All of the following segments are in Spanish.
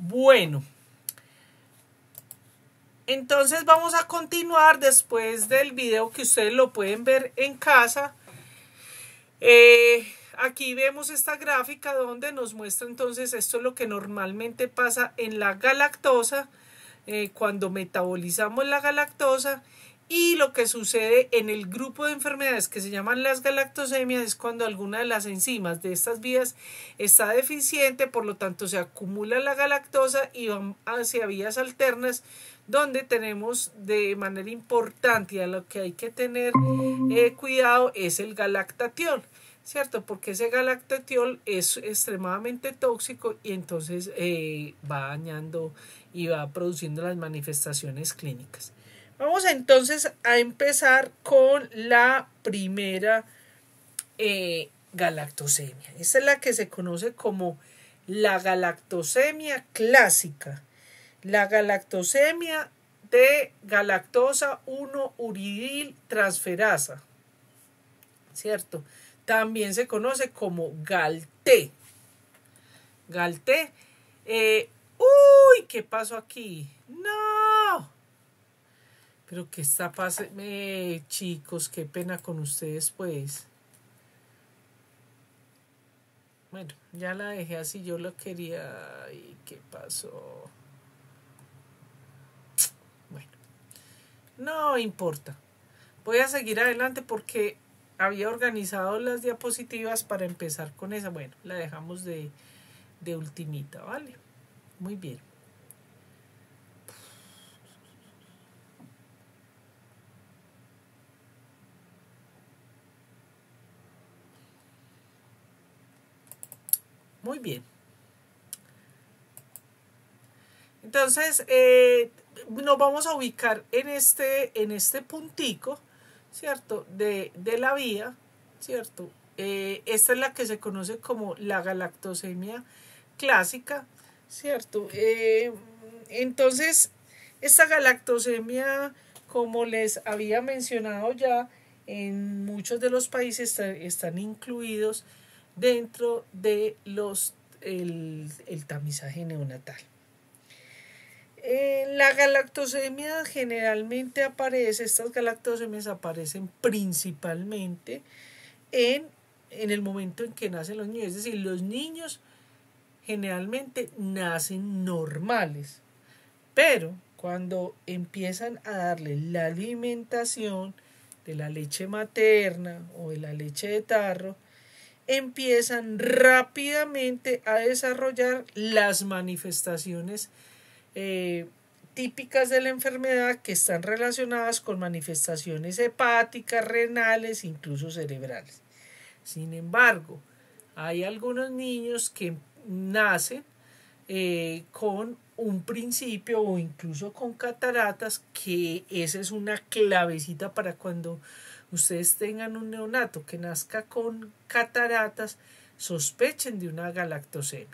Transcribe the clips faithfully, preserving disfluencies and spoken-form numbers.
Bueno, entonces vamos a continuar después del video que ustedes lo pueden ver en casa. Eh, aquí vemos esta gráfica donde nos muestra entonces esto es lo que normalmente pasa en la galactosa eh, cuando metabolizamos la galactosa, y lo que sucede en el grupo de enfermedades que se llaman las galactosemias es cuando alguna de las enzimas de estas vías está deficiente, por lo tanto se acumula la galactosa y van hacia vías alternas donde tenemos de manera importante, y a lo que hay que tener eh, cuidado es el galactatiol, ¿cierto? Porque ese galactatiol es extremadamente tóxico y entonces eh, va dañando y va produciendo las manifestaciones clínicas. Vamos entonces a empezar con la primera eh, galactosemia. Esta es la que se conoce como la galactosemia clásica. La galactosemia de galactosa uno uridil transferasa, ¿cierto? También se conoce como GALT. GALT. Eh, ¡Uy! ¿Qué pasó aquí? ¡No! Pero ¿qué está pasando? Eh, chicos, qué pena con ustedes, pues. Bueno, ya la dejé así, yo lo quería. ¿Y qué pasó? Bueno, no importa. Voy a seguir adelante porque había organizado las diapositivas para empezar con esa. Bueno, la dejamos de, de ultimita, ¿vale? Muy bien. Muy bien. Entonces, eh, nos vamos a ubicar en este, en este puntico, ¿cierto? De, de la vía, ¿cierto? Eh, esta es la que se conoce como la galactosemia clásica, ¿cierto? Eh, entonces, esta galactosemia, como les había mencionado ya, en muchos de los países está, están incluidos dentro de los, el, el tamizaje neonatal. Eh, la galactosemia generalmente aparece, estas galactosemias aparecen principalmente en, en el momento en que nacen los niños, es decir, los niños generalmente nacen normales, pero cuando empiezan a darle la alimentación de la leche materna o de la leche de tarro, empiezan rápidamente a desarrollar las manifestaciones eh, típicas de la enfermedad, que están relacionadas con manifestaciones hepáticas, renales, incluso cerebrales. Sin embargo, hay algunos niños que nacen eh, con un principio o incluso con cataratas, que esa es una clavecita para cuando ustedes tengan un neonato que nazca con cataratas, sospechen de una galactosemia.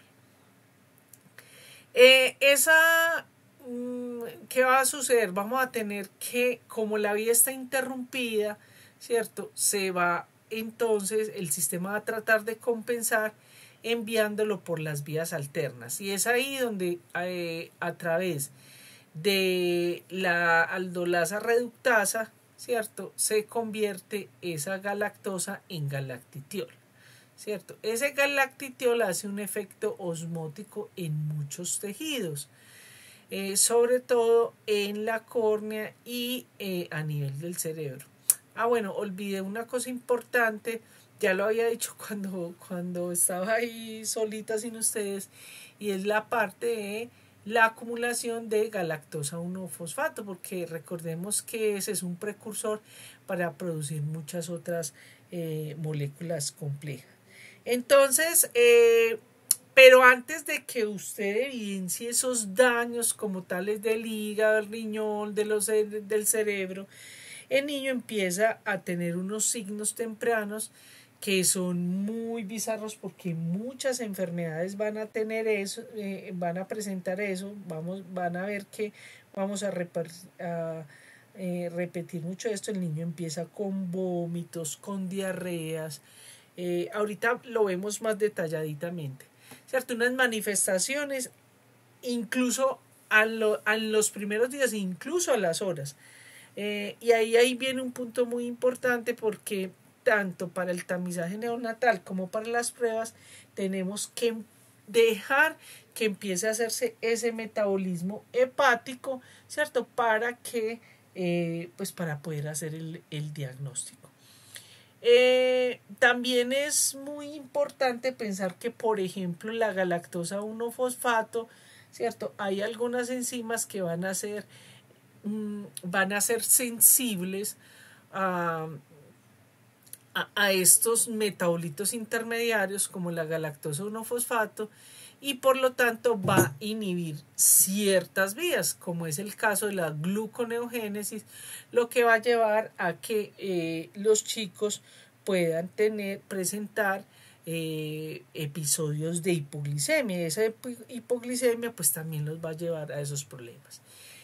Eh, esa, ¿qué va a suceder? Vamos a tener que, como la vía está interrumpida, ¿cierto? Se va entonces, el sistema va a tratar de compensar enviándolo por las vías alternas. Y es ahí donde eh, a través de la aldolasa reductasa, ¿cierto? Se convierte esa galactosa en galactitiol, ¿cierto? Ese galactitiol hace un efecto osmótico en muchos tejidos, eh, sobre todo en la córnea y eh, a nivel del cerebro. Ah, bueno, olvidé una cosa importante, ya lo había dicho cuando, cuando estaba ahí solita sin ustedes, y es la parte de la acumulación de galactosa uno fosfato, porque recordemos que ese es un precursor para producir muchas otras eh, moléculas complejas. Entonces, eh, pero antes de que usted evidencie esos daños como tales del hígado, del riñón, de los, del cerebro, el niño empieza a tener unos signos tempranos que son muy bizarros, porque muchas enfermedades van a tener eso, eh, van a presentar eso, vamos, van a ver que vamos a, a eh, repetir mucho esto. El niño empieza con vómitos, con diarreas, eh, ahorita lo vemos más detalladamente, ¿cierto? Unas manifestaciones incluso a, lo, a los primeros días, incluso a las horas. Eh, y ahí, ahí viene un punto muy importante porque tanto para el tamizaje neonatal como para las pruebas tenemos que dejar que empiece a hacerse ese metabolismo hepático, ¿cierto? Para que, eh, pues para poder hacer el, el diagnóstico. Eh, también es muy importante pensar que, por ejemplo, la galactosa uno fosfato, ¿cierto? Hay algunas enzimas que van a ser, mmm, van a ser sensibles a, a, a estos metabolitos intermediarios como la galactosa uno fosfato, y por lo tanto va a inhibir ciertas vías, como es el caso de la gluconeogénesis, lo que va a llevar a que eh, los chicos puedan tener, presentar eh, episodios de hipoglicemia. Esa hipoglicemia pues también los va a llevar a esos problemas.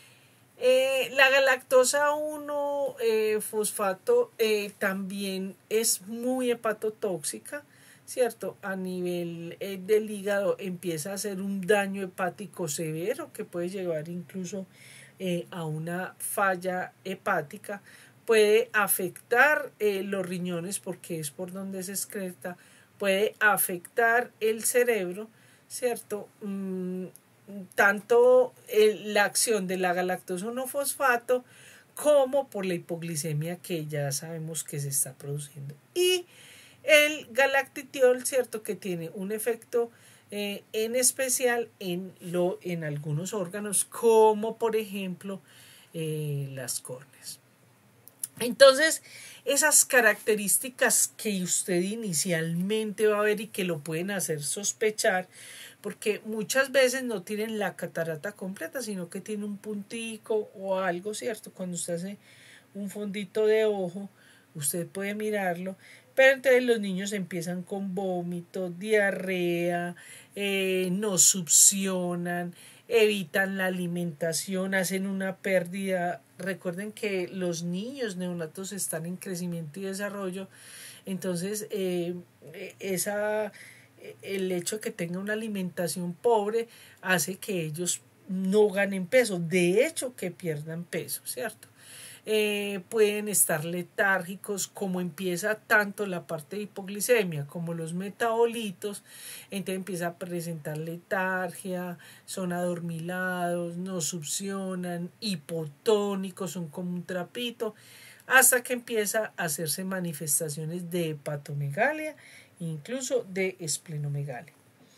Eh, la galactosa uno eh, fosfato eh, también es muy hepatotóxica, ¿cierto? A nivel eh, del hígado empieza a hacer un daño hepático severo que puede llevar incluso eh, a una falla hepática. Puede afectar eh, los riñones porque es por donde se excreta, puede afectar el cerebro, ¿cierto? Mm, tanto el, la acción de la galactosa uno fosfato como por la hipoglicemia que ya sabemos que se está produciendo. Y el galactitiol, ¿cierto? Que tiene un efecto eh, en especial en, lo, en algunos órganos, como por ejemplo eh, las córneas. Entonces, esas características que usted inicialmente va a ver y que lo pueden hacer sospechar, porque muchas veces no tienen la catarata completa, sino que tiene un puntico o algo, ¿cierto? Cuando usted hace un fondito de ojo, usted puede mirarlo, pero entonces los niños empiezan con vómito, diarrea, eh, no succionan, evitan la alimentación, hacen una pérdida. Recuerden que los niños neonatos están en crecimiento y desarrollo, entonces eh, esa, el hecho de que tengan una alimentación pobre hace que ellos no ganen peso, de hecho que pierdan peso, ¿cierto? Eh, pueden estar letárgicos, como empieza tanto la parte de hipoglicemia como los metabolitos, entonces empieza a presentar letargia, son adormilados, no succionan, hipotónicos, son como un trapito, hasta que empieza a hacerse manifestaciones de hepatomegalia, incluso de esplenomegalia.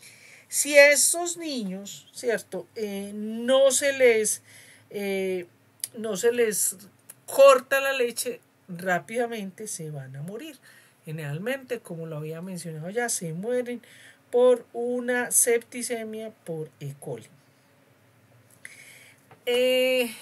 Si a estos niños, ¿cierto? Eh, no se les eh, no se les corta la leche, rápidamente se van a morir. Generalmente, como lo había mencionado ya, se mueren por una septicemia por E. coli. Eh,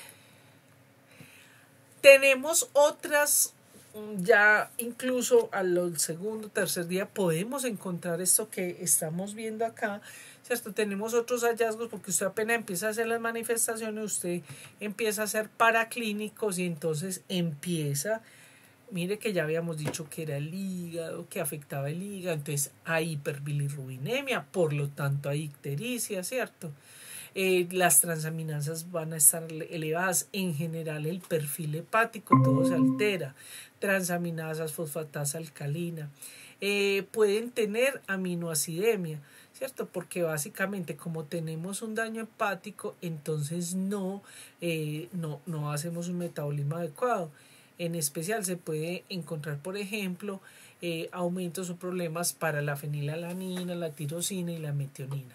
tenemos otras, ya incluso al segundo, tercer día podemos encontrar esto que estamos viendo acá, ¿cierto? Tenemos otros hallazgos porque usted apenas empieza a hacer las manifestaciones, usted empieza a hacer paraclínicos y entonces empieza, mire que ya habíamos dicho que era el hígado, que afectaba el hígado, entonces hay hiperbilirrubinemia, por lo tanto hay ictericia, ¿cierto? Eh, las transaminasas van a estar elevadas, en general el perfil hepático todo se altera, transaminasas, fosfatasa alcalina, eh, pueden tener aminoacidemia, ¿cierto? Porque básicamente como tenemos un daño hepático, entonces no, eh, no, no hacemos un metabolismo adecuado. En especial se puede encontrar, por ejemplo, eh, aumentos o problemas para la fenilalanina, la tirosina y la metionina.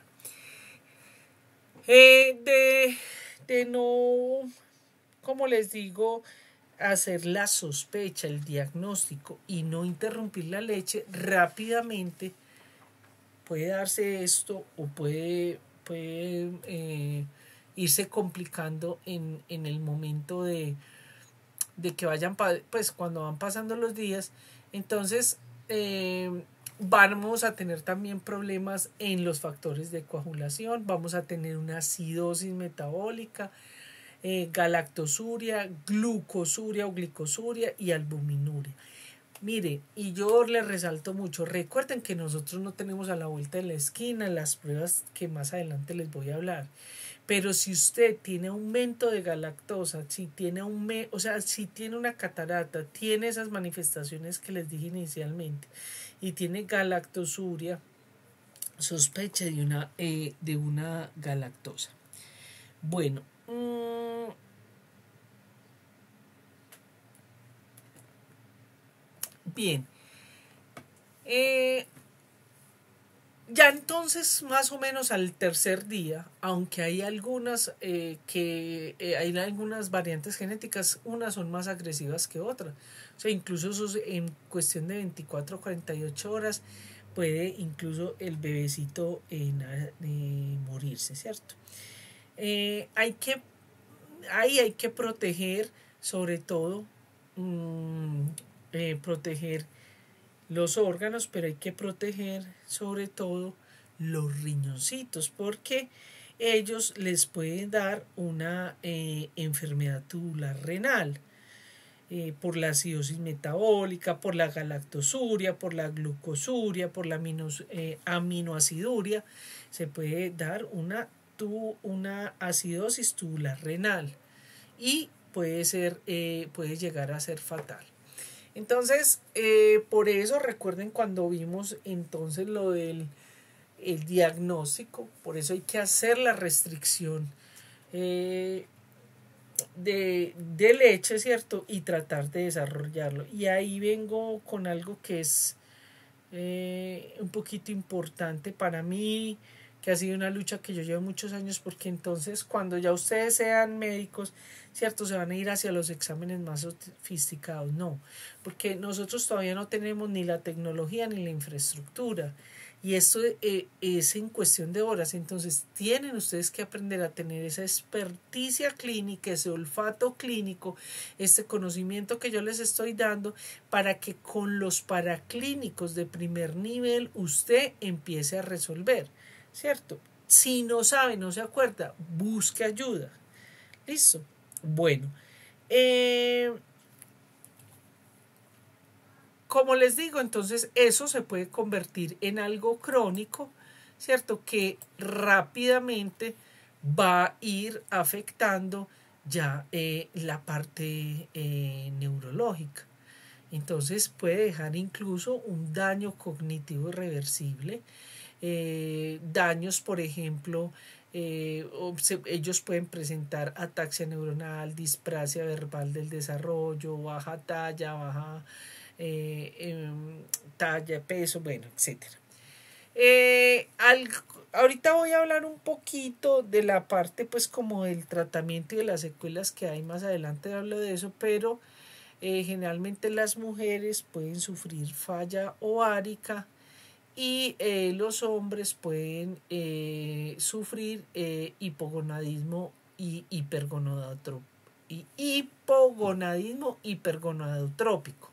Eh, de, de no, como les digo, hacer la sospecha, el diagnóstico y no interrumpir la leche, rápidamente puede darse esto o puede, puede eh, irse complicando en, en el momento de, de que vayan, pues cuando van pasando los días. Entonces, eh, vamos a tener también problemas en los factores de coagulación, vamos a tener una acidosis metabólica, eh, galactosuria, glucosuria o glicosuria y albuminuria. Mire, y yo le resalto mucho, recuerden que nosotros no tenemos a la vuelta de la esquina las pruebas que más adelante les voy a hablar. Pero si usted tiene aumento de galactosa, si tiene aume, o sea, si tiene una catarata, tiene esas manifestaciones que les dije inicialmente y tiene galactosuria, sospeche de una, eh, de una galactosa. Bueno, mmm, bien. Eh, Ya entonces, más o menos al tercer día, aunque hay algunas eh, que eh, hay algunas variantes genéticas, unas son más agresivas que otras. O sea, incluso esos, en cuestión de veinticuatro a cuarenta y ocho horas puede incluso el bebecito eh, eh, morirse, ¿cierto? Eh, hay que, ahí hay que proteger, sobre todo, mmm, eh, proteger los órganos, pero hay que proteger sobre todo los riñoncitos porque ellos les pueden dar una eh, enfermedad tubular renal eh, por la acidosis metabólica, por la galactosuria, por la glucosuria, por la aminos, eh, aminoaciduria. Se puede dar una, tu, una acidosis tubular renal y puede, ser, eh, puede llegar a ser fatal. Entonces, eh, por eso recuerden cuando vimos entonces lo del el diagnóstico, por eso hay que hacer la restricción eh, de, de leche, ¿cierto? Y tratar de desarrollarlo. Y ahí vengo con algo que es eh, un poquito importante para mí, que ha sido una lucha que yo llevo muchos años, porque entonces cuando ya ustedes sean médicos, ¿cierto? Se van a ir hacia los exámenes más sofisticados. No, porque nosotros todavía no tenemos ni la tecnología ni la infraestructura. Y esto eh, es en cuestión de horas. Entonces tienen ustedes que aprender a tener esa experticia clínica, ese olfato clínico, este conocimiento que yo les estoy dando para que con los paraclínicos de primer nivel usted empiece a resolver, ¿cierto? Si no sabe, no se acuerda, busque ayuda. ¿Listo? Bueno, eh, como les digo, entonces eso se puede convertir en algo crónico, ¿cierto? Que rápidamente va a ir afectando ya eh, la parte eh, neurológica. Entonces puede dejar incluso un daño cognitivo irreversible, eh, daños, por ejemplo, eh, ellos pueden presentar ataxia neuronal, disprasia verbal del desarrollo, baja talla, baja eh, eh, talla, peso, bueno, etcétera. Eh, al, ahorita voy a hablar un poquito de la parte pues como del tratamiento y de las secuelas que hay, más adelante hablo de eso, pero eh, generalmente las mujeres pueden sufrir falla ovárica y eh, los hombres pueden eh, sufrir eh, hipogonadismo y hipergonadotrópico. Y hipogonadismo hipergonadotrópico.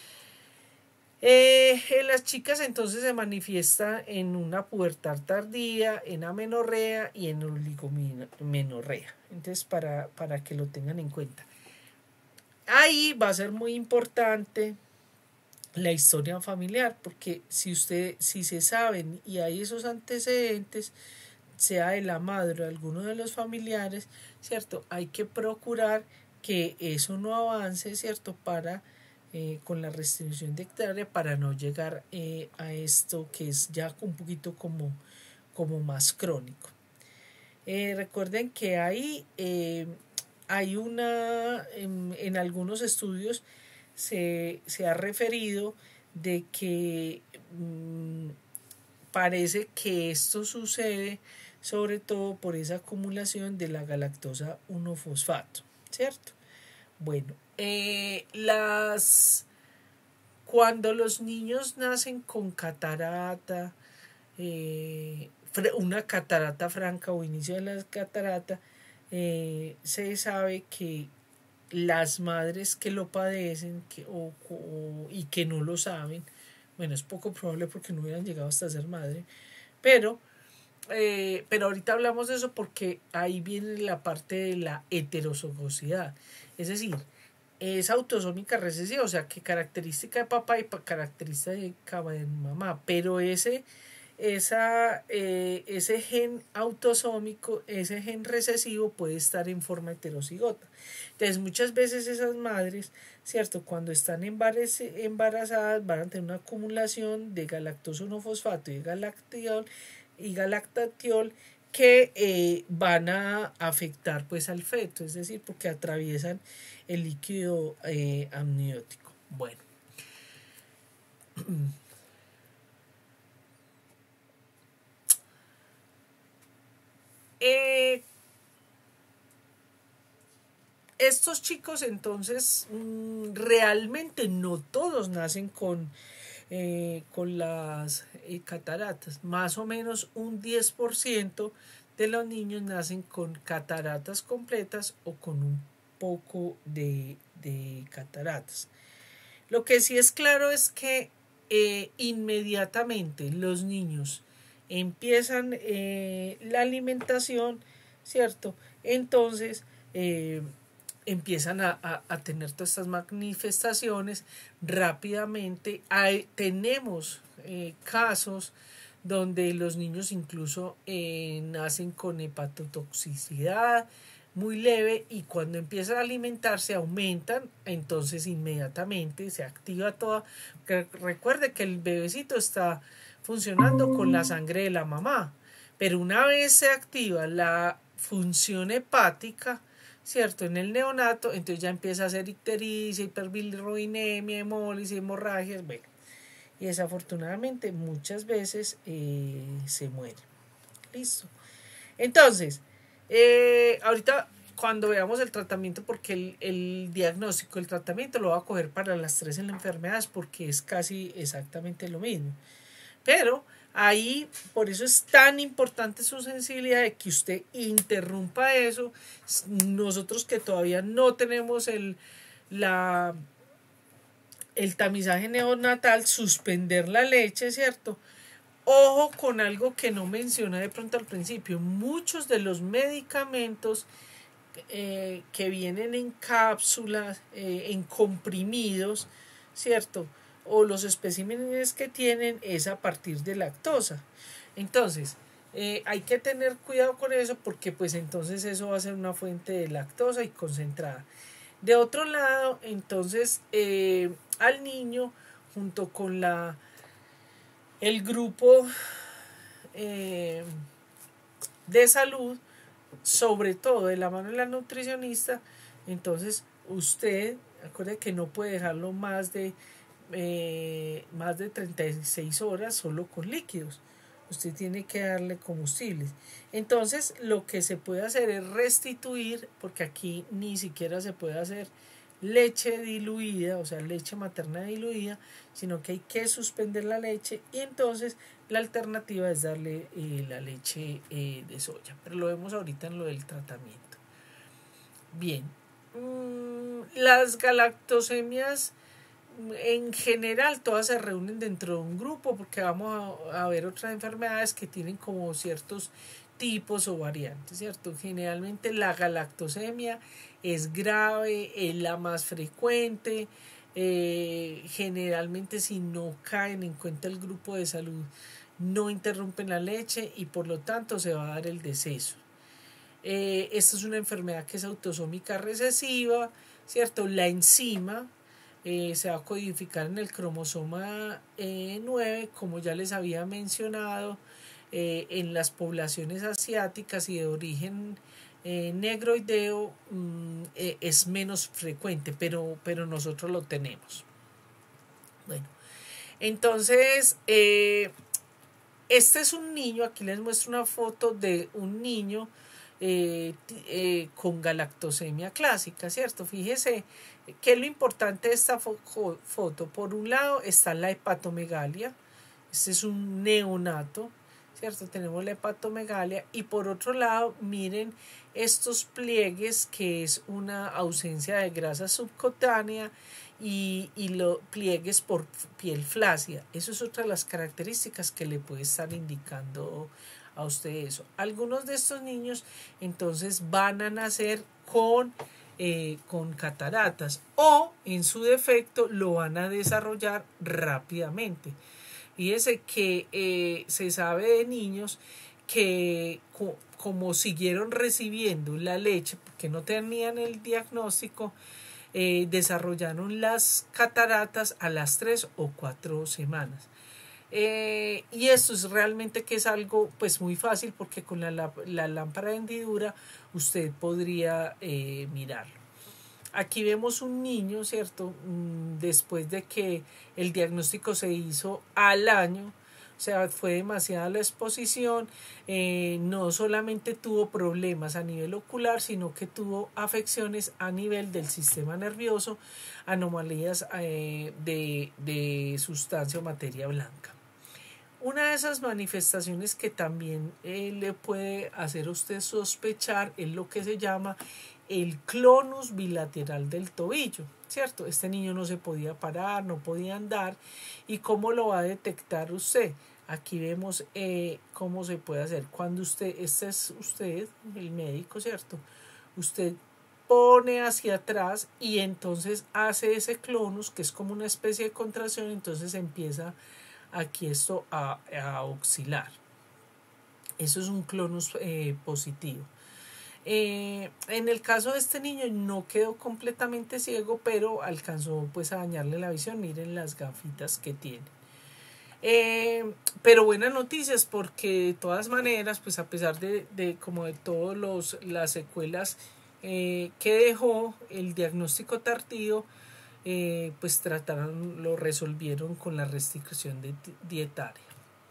Eh, en las chicas entonces se manifiesta en una pubertad tardía, en amenorrea y en oligomenorrea. Entonces para, para que lo tengan en cuenta. Ahí va a ser muy importante la historia familiar, porque si usted, si se saben y hay esos antecedentes, sea de la madre o de alguno de los familiares, ¿cierto? Hay que procurar que eso no avance, ¿cierto? Para eh, con la restricción de hectárea para no llegar eh, a esto que es ya un poquito como, como más crónico. Eh, recuerden que ahí eh, hay una, en, en algunos estudios se, se ha referido de que mmm, parece que esto sucede sobre todo por esa acumulación de la galactosa uno fosfato, ¿cierto? Bueno, eh, las cuando los niños nacen con catarata, eh, una catarata franca o inicio de la catarata, eh, se sabe que las madres que lo padecen que, o, o, y que no lo saben, bueno, es poco probable porque no hubieran llegado hasta ser madre, pero, eh, pero ahorita hablamos de eso porque ahí viene la parte de la heterozogosidad, es decir, es autosómica recesiva, o sea que característica de papá y característica de mamá, pero ese, esa, eh, ese gen autosómico, ese gen recesivo puede estar en forma heterocigota. Entonces muchas veces esas madres, ¿cierto? Cuando están embarazadas van a tener una acumulación de galactoso-uno-fosfato y galactiol y galactatiol que eh, van a afectar pues al feto, es decir, porque atraviesan el líquido eh, amniótico. Bueno. Eh, estos chicos entonces mmm, realmente no todos nacen con, eh, con las eh, cataratas, más o menos un diez por ciento de los niños nacen con cataratas completas o con un poco de, de cataratas. Lo que sí es claro es que eh, inmediatamente los niños empiezan eh, la alimentación, ¿cierto? Entonces eh, empiezan a, a, a, tener todas estas manifestaciones rápidamente. Hay, tenemos eh, casos donde los niños incluso eh, nacen con hepatotoxicidad muy leve y cuando empiezan a alimentarse aumentan, entonces inmediatamente se activa toda. Recuerde que el bebecito está funcionando con la sangre de la mamá, pero una vez se activa la función hepática, ¿cierto? En el neonato, entonces ya empieza a hacer ictericia, hiperbilirrubinemia, hemólisis, hemorragias, bueno, y desafortunadamente muchas veces eh, se muere. Listo. Entonces, eh, ahorita cuando veamos el tratamiento, porque el, el diagnóstico, el tratamiento lo va a coger para las tres enfermedades porque es casi exactamente lo mismo. Pero ahí, por eso es tan importante su sensibilidad de que usted interrumpa eso. Nosotros que todavía no tenemos el, la, el tamizaje neonatal, suspender la leche, ¿cierto? Ojo con algo que no mencioné de pronto al principio. Muchos de los medicamentos eh, que vienen en cápsulas, eh, en comprimidos, ¿cierto? O los especímenes que tienen es a partir de lactosa. Entonces, eh, hay que tener cuidado con eso porque pues entonces eso va a ser una fuente de lactosa y concentrada. De otro lado, entonces, eh, al niño, junto con la el grupo eh, de salud, sobre todo de la mano de la nutricionista, entonces usted, acuerde que no puede dejarlo más de, eh, más de treinta y seis horas solo con líquidos. Usted tiene que darle combustibles. Entonces, lo que se puede hacer es restituir, porque aquí ni siquiera se puede hacer leche diluida, o sea, leche materna diluida, sino que hay que suspender la leche y entonces la alternativa es darle eh, la leche eh, de soya, pero lo vemos ahorita en lo del tratamiento. Bien, mmm, las galactosemias en general todas se reúnen dentro de un grupo porque vamos a, a ver otras enfermedades que tienen como ciertos tipos o variantes, ¿cierto? Generalmente la galactosemia es grave, es la más frecuente, eh, generalmente si no caen en cuenta el grupo de salud no interrumpen la leche y por lo tanto se va a dar el deceso. Eh, esta es una enfermedad que es autosómica recesiva, ¿cierto? La enzima eh, se va a codificar en el cromosoma eh, nueve, como ya les había mencionado. Eh, en las poblaciones asiáticas y de origen eh, negroideo mmm, eh, es menos frecuente, pero, pero nosotros lo tenemos. Bueno, entonces eh, este es un niño, aquí les muestro una foto de un niño eh, eh, con galactosemia clásica, ¿cierto? Fíjese que lo importante de esta fo foto, por un lado está la hepatomegalia, este es un neonato, ¿cierto? Tenemos la hepatomegalia y por otro lado miren estos pliegues que es una ausencia de grasa subcutánea y, y los pliegues por piel flácida. Eso es otra de las características que le puede estar indicando a usted eso. Algunos de estos niños entonces van a nacer con eh, con cataratas, o en su defecto lo van a desarrollar rápidamente. Fíjese que eh, se sabe de niños que co como siguieron recibiendo la leche porque no tenían el diagnóstico, eh, desarrollaron las cataratas a las tres o cuatro semanas. Eh, y esto es realmente que es algo pues muy fácil, porque con la, la, la lámpara de hendidura usted podría eh, mirarlo. Aquí vemos un niño, ¿cierto? Después de que el diagnóstico se hizo al año, o sea, fue demasiada la exposición, eh, no solamente tuvo problemas a nivel ocular, sino que tuvo afecciones a nivel del sistema nervioso, anomalías eh, de, de sustancia o materia blanca. Una de esas manifestaciones que también eh, le puede hacer a usted sospechar es lo que se llama el clonus bilateral del tobillo, ¿cierto? Este niño no se podía parar, no podía andar. ¿Y cómo lo va a detectar usted? Aquí vemos eh, cómo se puede hacer. Cuando usted, este es usted, el médico, ¿cierto? Usted pone hacia atrás y entonces hace ese clonus, que es como una especie de contracción, entonces empieza aquí esto a, a oscilar. Eso es un clonus eh, positivo. Eh, en el caso de este niño no quedó completamente ciego, pero alcanzó pues a dañarle la visión. Miren las gafitas que tiene. Eh, pero buenas noticias, porque de todas maneras, pues a pesar de, de como de todos los las secuelas eh, que dejó el diagnóstico tardío, eh, pues trataron, lo resolvieron con la restricción de, dietaria.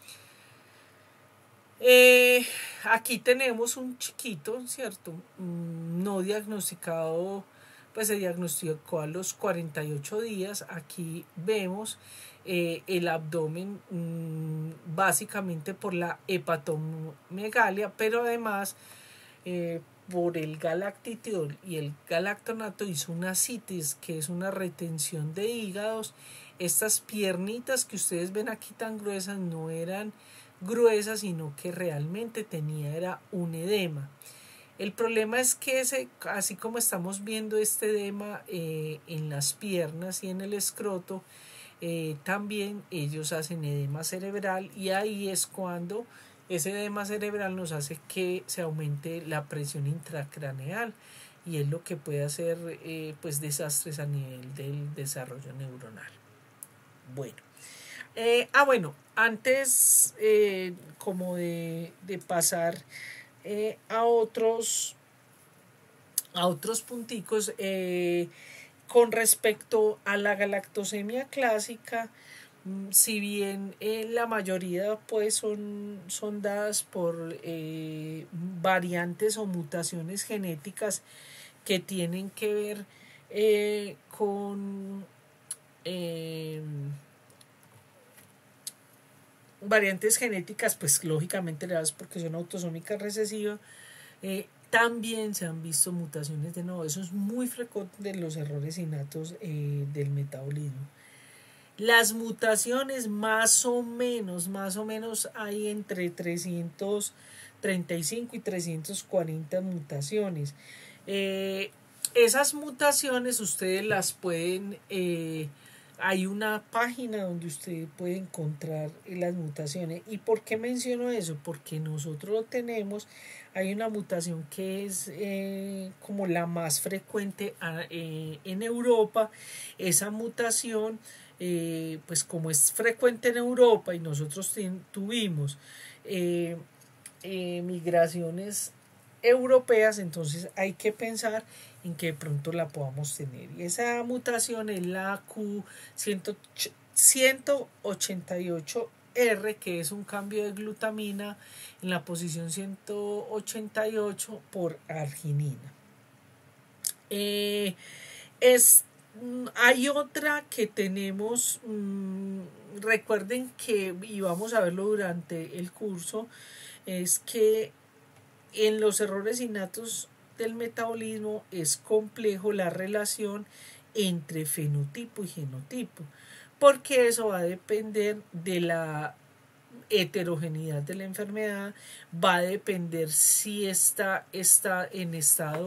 Eh, aquí tenemos un chiquito, ¿cierto? No diagnosticado, pues se diagnosticó a los cuarenta y ocho días. Aquí vemos eh, el abdomen mmm, básicamente por la hepatomegalia, pero además eh, por el galactitidol y el galactonato hizo una citis, que es una retención de hígados. Estas piernitas que ustedes ven aquí tan gruesas no eran gruesas, sino que realmente tenía era un edema. El problema es que ese, así como estamos viendo este edema eh, en las piernas y en el escroto, eh, también ellos hacen edema cerebral, y ahí es cuando ese edema cerebral nos hace que se aumente la presión intracraneal, y es lo que puede hacer eh, pues desastres a nivel del desarrollo neuronal. Bueno, eh, ah bueno, antes eh, como de, de pasar eh, a otros a otros punticos, eh, con respecto a la galactosemia clásica, si bien eh, la mayoría pues son, son dadas por eh, variantes o mutaciones genéticas que tienen que ver eh, con eh, variantes genéticas, pues lógicamente dadas porque son autosómicas recesivas, eh, también se han visto mutaciones de nuevo. Eso es muy frecuente en los errores innatos eh, del metabolismo. Las mutaciones más o menos, más o menos hay entre trescientos treinta y cinco y trescientos cuarenta mutaciones. Eh, esas mutaciones ustedes las pueden, eh, hay una página donde usted puede encontrar las mutaciones. ¿Y por qué menciono eso? Porque nosotros lo tenemos. Hay una mutación que es eh, como la más frecuente eh, en Europa. Esa mutación, eh, pues como es frecuente en Europa y nosotros tuvimos eh, eh, migraciones europeas, entonces hay que pensar en que de pronto la podamos tener. Y esa mutación es la Q ciento ochenta y ocho R, que es un cambio de glutamina en la posición ciento ochenta y ocho por arginina. Eh, es, hay otra que tenemos, mmm, recuerden que, y vamos a verlo durante el curso, es que en los errores innatos del metabolismo es complejo la relación entre fenotipo y genotipo, porque eso va a depender de la heterogeneidad de la enfermedad, va a depender si está, está en estado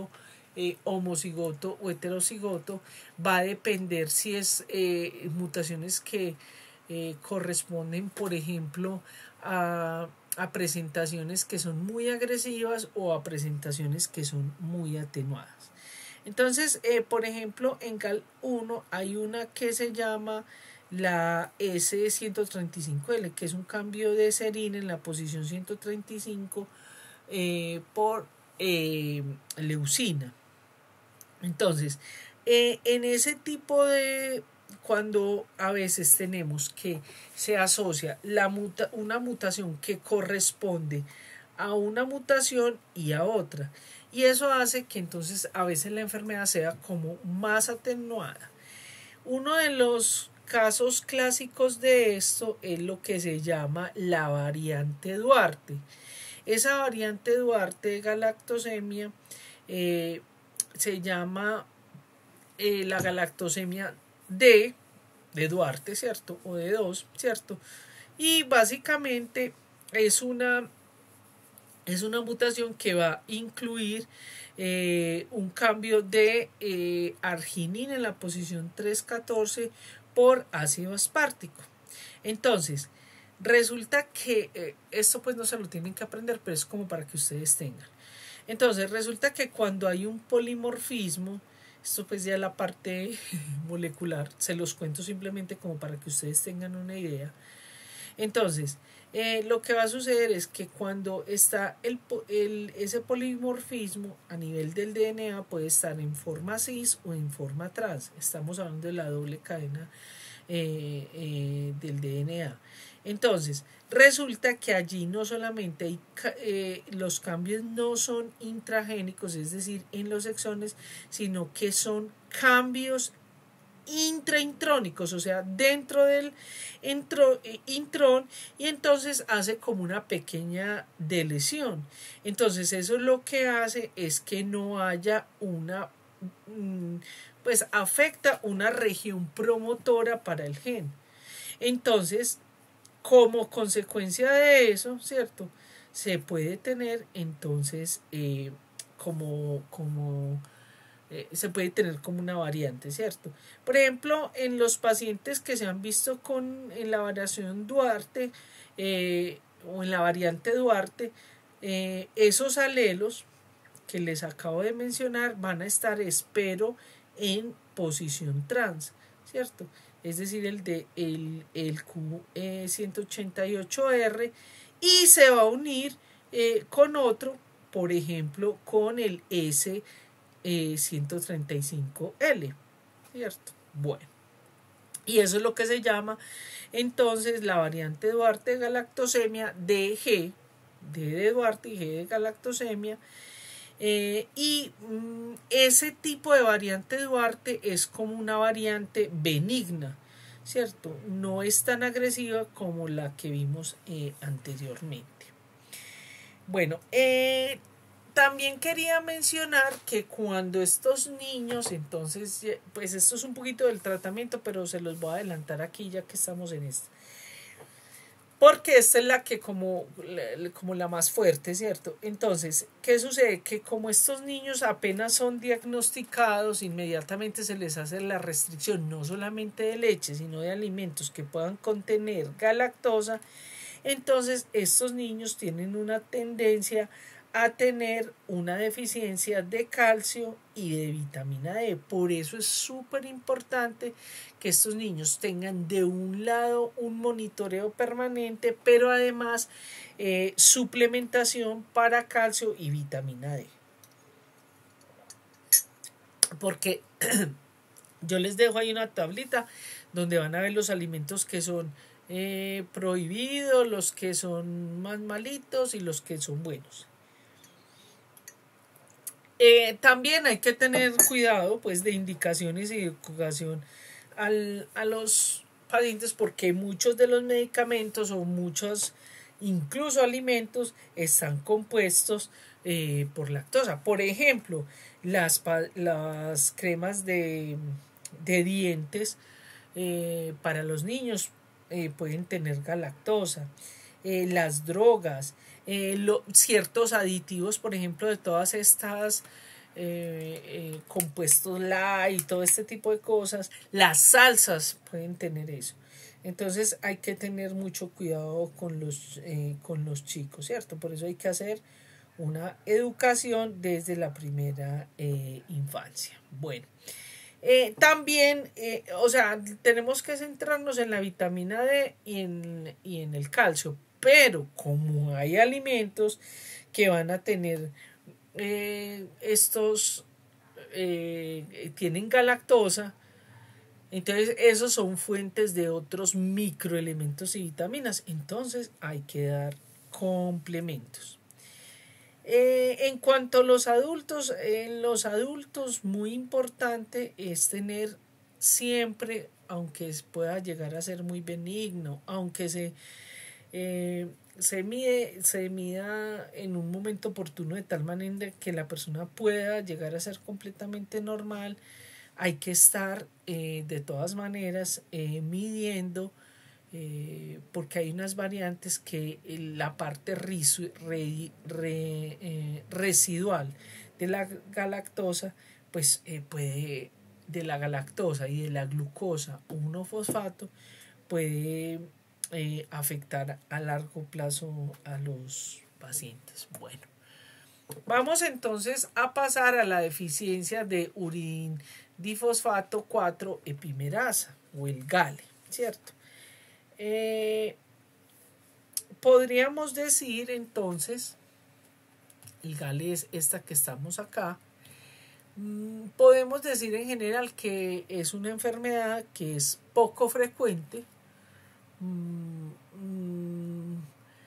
eh, homocigoto o heterocigoto, va a depender si es eh, mutaciones que eh, corresponden, por ejemplo, a, a presentaciones que son muy agresivas o a presentaciones que son muy atenuadas. Entonces, eh, por ejemplo, en G A L uno hay una que se llama la S ciento treinta y cinco L, que es un cambio de serina en la posición ciento treinta y cinco eh, por eh, leucina. Entonces, eh, en ese tipo de, cuando a veces tenemos que se asocia la muta, una mutación que corresponde a una mutación y a otra, y eso hace que entonces a veces la enfermedad sea como más atenuada. Uno de los casos clásicos de esto es lo que se llama la variante Duarte. Esa variante Duarte de galactosemia eh, se llama eh, la galactosemia D de Duarte, ¿cierto? O de dos, ¿cierto? Y básicamente es una, es una mutación que va a incluir eh, un cambio de eh, arginina en la posición trescientos catorce por ácido aspartico. Entonces, resulta que eh, esto pues no se lo tienen que aprender, pero es como para que ustedes tengan. Entonces, resulta que cuando hay un polimorfismo, esto pues ya la parte molecular, se los cuento simplemente como para que ustedes tengan una idea. Entonces, eh, lo que va a suceder es que cuando está el, el, ese polimorfismo a nivel del D N A puede estar en forma cis o en forma trans. Estamos hablando de la doble cadena eh, eh, del D N A. Entonces, resulta que allí no solamente hay eh, los cambios no son intragénicos, es decir, en los exones, sino que son cambios intraintrónicos, o sea, dentro del intro, intrón, y entonces hace como una pequeña delesión. Entonces, eso lo que hace es que no haya una, pues afecta una región promotora para el gen. Entonces, como consecuencia de eso, ¿cierto? Se puede tener entonces eh, como, como eh, se puede tener como una variante, ¿cierto? Por ejemplo, en los pacientes que se han visto con en la variación Duarte eh, o en la variante Duarte, eh, esos alelos que les acabo de mencionar van a estar, espero, en posición trans, ¿cierto? Es decir, el de el, el Q ciento ochenta y ocho R, y se va a unir eh, con otro, por ejemplo, con el S ciento treinta y cinco L, ¿cierto? Bueno, y eso es lo que se llama entonces la variante Duarte de galactosemia D G, D de Duarte y G de galactosemia. Eh, y mm, ese tipo de variante Duarte es como una variante benigna, ¿cierto? No es tan agresiva como la que vimos eh, anteriormente. Bueno, eh, también quería mencionar que cuando estos niños, entonces, pues esto es un poquito del tratamiento, pero se los voy a adelantar aquí ya que estamos en esto. Porque esta es la que como, como la más fuerte, ¿cierto? Entonces, ¿qué sucede? Que como estos niños apenas son diagnosticados, inmediatamente se les hace la restricción no solamente de leche, sino de alimentos que puedan contener galactosa. Entonces, estos niños tienen una tendencia a tener una deficiencia de calcio y de vitamina D. Por eso es súper importante que estos niños tengan de un lado un monitoreo permanente, pero además eh, suplementación para calcio y vitamina D. Porque yo les dejo ahí una tablita donde van a ver los alimentos que son eh, prohibidos, los que son más malitos y los que son buenos. Eh, también hay que tener cuidado pues de indicaciones y educación al, a los pacientes, porque muchos de los medicamentos o muchos incluso alimentos están compuestos eh, por lactosa. Por ejemplo, las, las cremas de, de dientes eh, para los niños eh, pueden tener galactosa. Eh, las drogas, eh, lo, ciertos aditivos, por ejemplo, de todas estas eh, eh, compuestos light y todo este tipo de cosas. Las salsas pueden tener eso. Entonces hay que tener mucho cuidado con los, eh, con los chicos, ¿cierto? Por eso hay que hacer una educación desde la primera eh, infancia. Bueno, eh, también, eh, o sea, tenemos que centrarnos en la vitamina D y en, y en el calcio, pero como hay alimentos que van a tener eh, estos, eh, tienen galactosa, entonces esos son fuentes de otros microelementos y vitaminas, entonces hay que dar complementos. Eh, en cuanto a los adultos, en los adultos muy importante es tener siempre, aunque pueda llegar a ser muy benigno, aunque se, eh, se, mide, se mida en un momento oportuno de tal manera que la persona pueda llegar a ser completamente normal, hay que estar eh, de todas maneras eh, midiendo eh, porque hay unas variantes que la parte risu, re, re, eh, residual de la galactosa pues eh, puede de la galactosa y de la glucosa uno fosfato puede eh, afectar a largo plazo a los pacientes. Bueno, vamos entonces a pasar a la deficiencia de urindifosfato cuatro epimerasa o el GALE, ¿cierto? Eh, podríamos decir entonces, el GALE es esta que estamos acá, mm, podemos decir en general que es una enfermedad que es poco frecuente, mm, mm,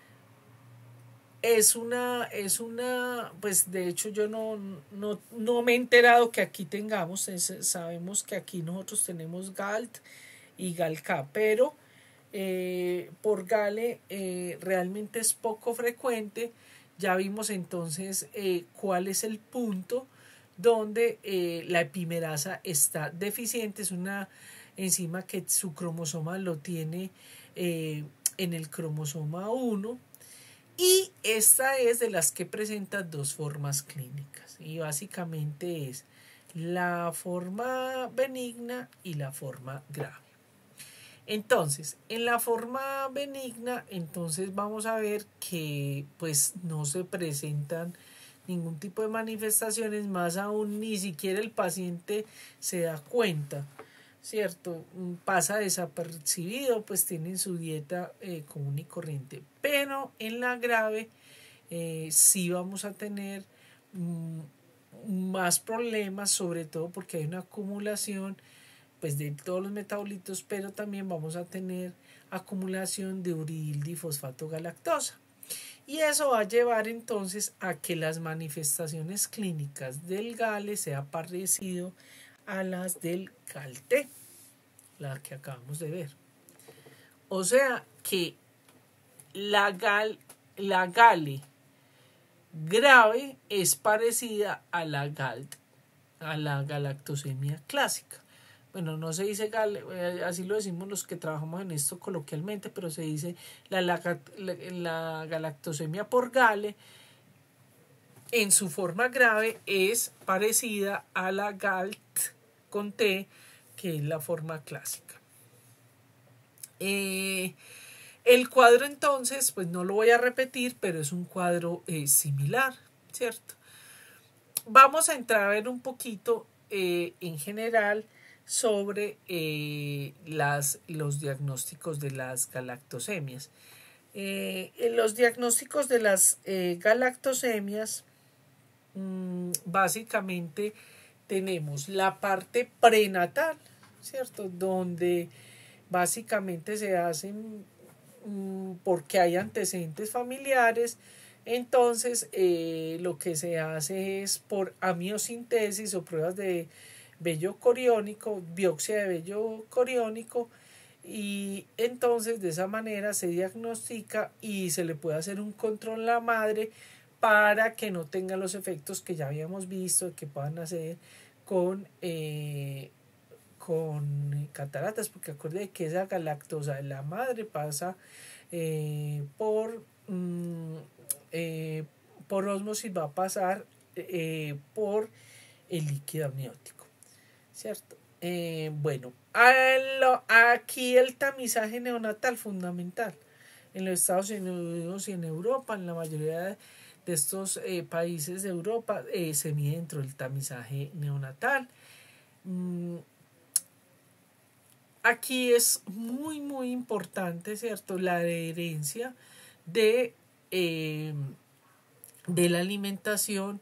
es una, es una, pues de hecho yo no, no, no me he enterado que aquí tengamos, es, sabemos que aquí nosotros tenemos GALT y GALCA, pero Eh, por GALE eh, realmente es poco frecuente. Ya vimos entonces eh, cuál es el punto donde eh, la epimerasa está deficiente. Es una enzima que su cromosoma lo tiene eh, en el cromosoma uno y esta es de las que presenta dos formas clínicas y básicamente es la forma benigna y la forma grave. Entonces, en la forma benigna, entonces vamos a ver que pues no se presentan ningún tipo de manifestaciones, más aún ni siquiera el paciente se da cuenta, ¿cierto? Pasa desapercibido, pues tienen su dieta eh, común y corriente. Pero en la grave eh, sí vamos a tener mmm, más problemas, sobre todo porque hay una acumulación pues de todos los metabolitos, pero también vamos a tener acumulación de urildifosfato galactosa. Y eso va a llevar entonces a que las manifestaciones clínicas del GALE sea parecido a las del GALT, la que acabamos de ver. O sea que la, gal, la GALE grave es parecida a la GALT, a la galactosemia clásica. Bueno, no se dice GALE, así lo decimos los que trabajamos en esto coloquialmente, pero se dice la, la, la, la galactosemia por GALE en su forma grave es parecida a la GALT con T, que es la forma clásica. Eh, el cuadro entonces, pues no lo voy a repetir, pero es un cuadro eh, similar, ¿cierto? Vamos a entrar a ver un poquito eh, en general sobre eh, las, los diagnósticos de las galactosemias. Eh, en los diagnósticos de las eh, galactosemias, mmm, básicamente tenemos la parte prenatal, ¿cierto? Donde básicamente se hacen mmm, porque hay antecedentes familiares. Entonces, eh, lo que se hace es por amiosintesis o pruebas de vello coriónico, biopsia de vello coriónico, y entonces de esa manera se diagnostica y se le puede hacer un control a la madre para que no tenga los efectos que ya habíamos visto que puedan hacer con, eh, con cataratas, porque acuérdense que esa galactosa de la madre pasa eh, por, mmm, eh, por ósmosis, va a pasar eh, por el líquido amniótico, ¿cierto? Eh, bueno, a lo, aquí el tamizaje neonatal fundamental. En los Estados Unidos y en Europa, en la mayoría de, de estos eh, países de Europa, eh, se mide dentro del tamizaje neonatal. Mm, aquí es muy, muy importante, ¿cierto? La adherencia de, eh, de la alimentación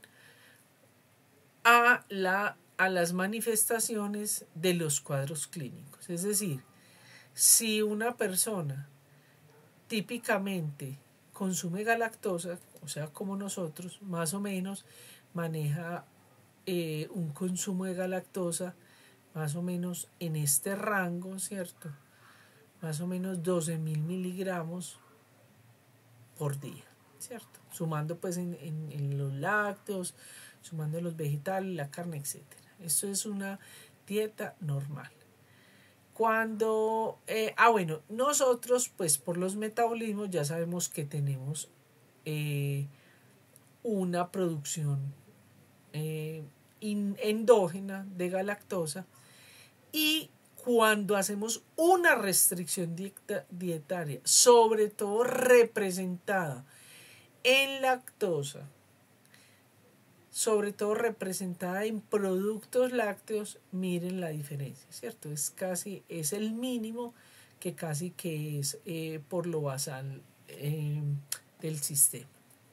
a, la, a las manifestaciones de los cuadros clínicos. Es decir, si una persona típicamente consume galactosa, o sea, como nosotros, más o menos maneja eh, un consumo de galactosa más o menos en este rango, ¿cierto? Más o menos doce mil miligramos por día, ¿cierto? Sumando pues en, en, en los lácteos, sumando los vegetales, la carne, etcétera. Esto es una dieta normal. Cuando, eh, ah bueno, nosotros pues por los metabolismos ya sabemos que tenemos eh, una producción eh, in, endógena de galactosa, y cuando hacemos una restricción dieta, dietaria, sobre todo representada en lactosa, sobre todo representada en productos lácteos, miren la diferencia, ¿cierto? Es casi, es el mínimo que casi que es eh, por lo basal eh, del sistema.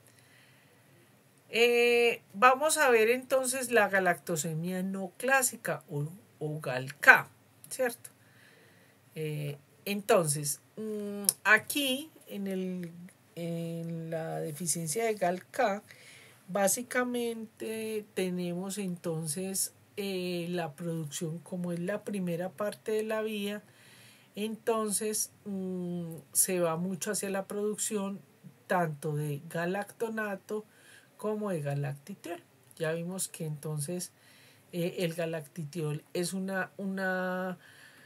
Eh, vamos a ver entonces la galactosemia no clásica o, o GALK, ¿cierto? Eh, entonces, mmm, aquí en, el, en la deficiencia de GALK, básicamente tenemos entonces eh, la producción, como es la primera parte de la vía, entonces mmm, se va mucho hacia la producción tanto de galactonato como de galactitiol. Ya vimos que entonces eh, el galactitiol es una, una,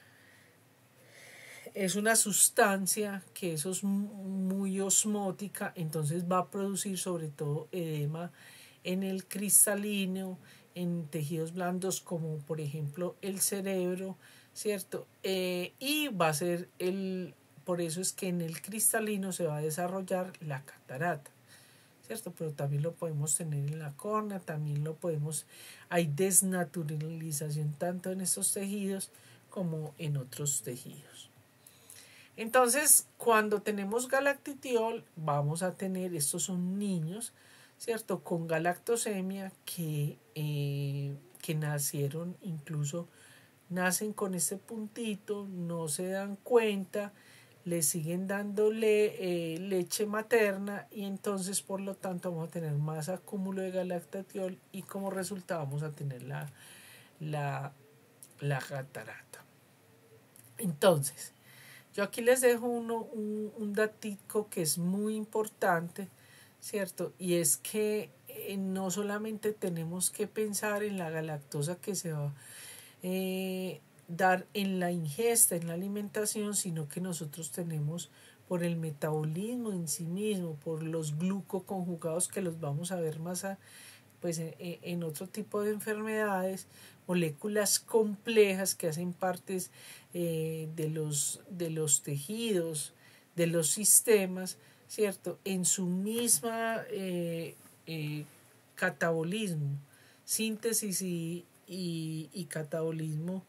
es una sustancia que eso es muy osmótica, entonces va a producir sobre todo edema en el cristalino, en tejidos blandos como por ejemplo el cerebro, ¿cierto? Eh, y va a ser el, por eso es que en el cristalino se va a desarrollar la catarata, ¿cierto? Pero también lo podemos tener en la córnea, también lo podemos, hay desnaturalización tanto en estos tejidos como en otros tejidos. Entonces, cuando tenemos galactitiol, vamos a tener, estos son niños, ¿cierto? Con galactosemia que, eh, que nacieron, incluso nacen con este puntito, no se dan cuenta, le siguen dándole eh, leche materna y entonces por lo tanto vamos a tener más acúmulo de galactatiol y como resultado vamos a tener la, la, la catarata. Entonces, yo aquí les dejo uno, un, un datico que es muy importante, ¿cierto? Y es que eh, no solamente tenemos que pensar en la galactosa que se va eh, dar en la ingesta, en la alimentación, sino que nosotros tenemos por el metabolismo en sí mismo, por los glucoconjugados que los vamos a ver más a, pues en, en otro tipo de enfermedades, moléculas complejas que hacen partes eh, de, los, de los tejidos, de los sistemas, ¿cierto? En su misma eh, eh, catabolismo, síntesis y, y, y catabolismo,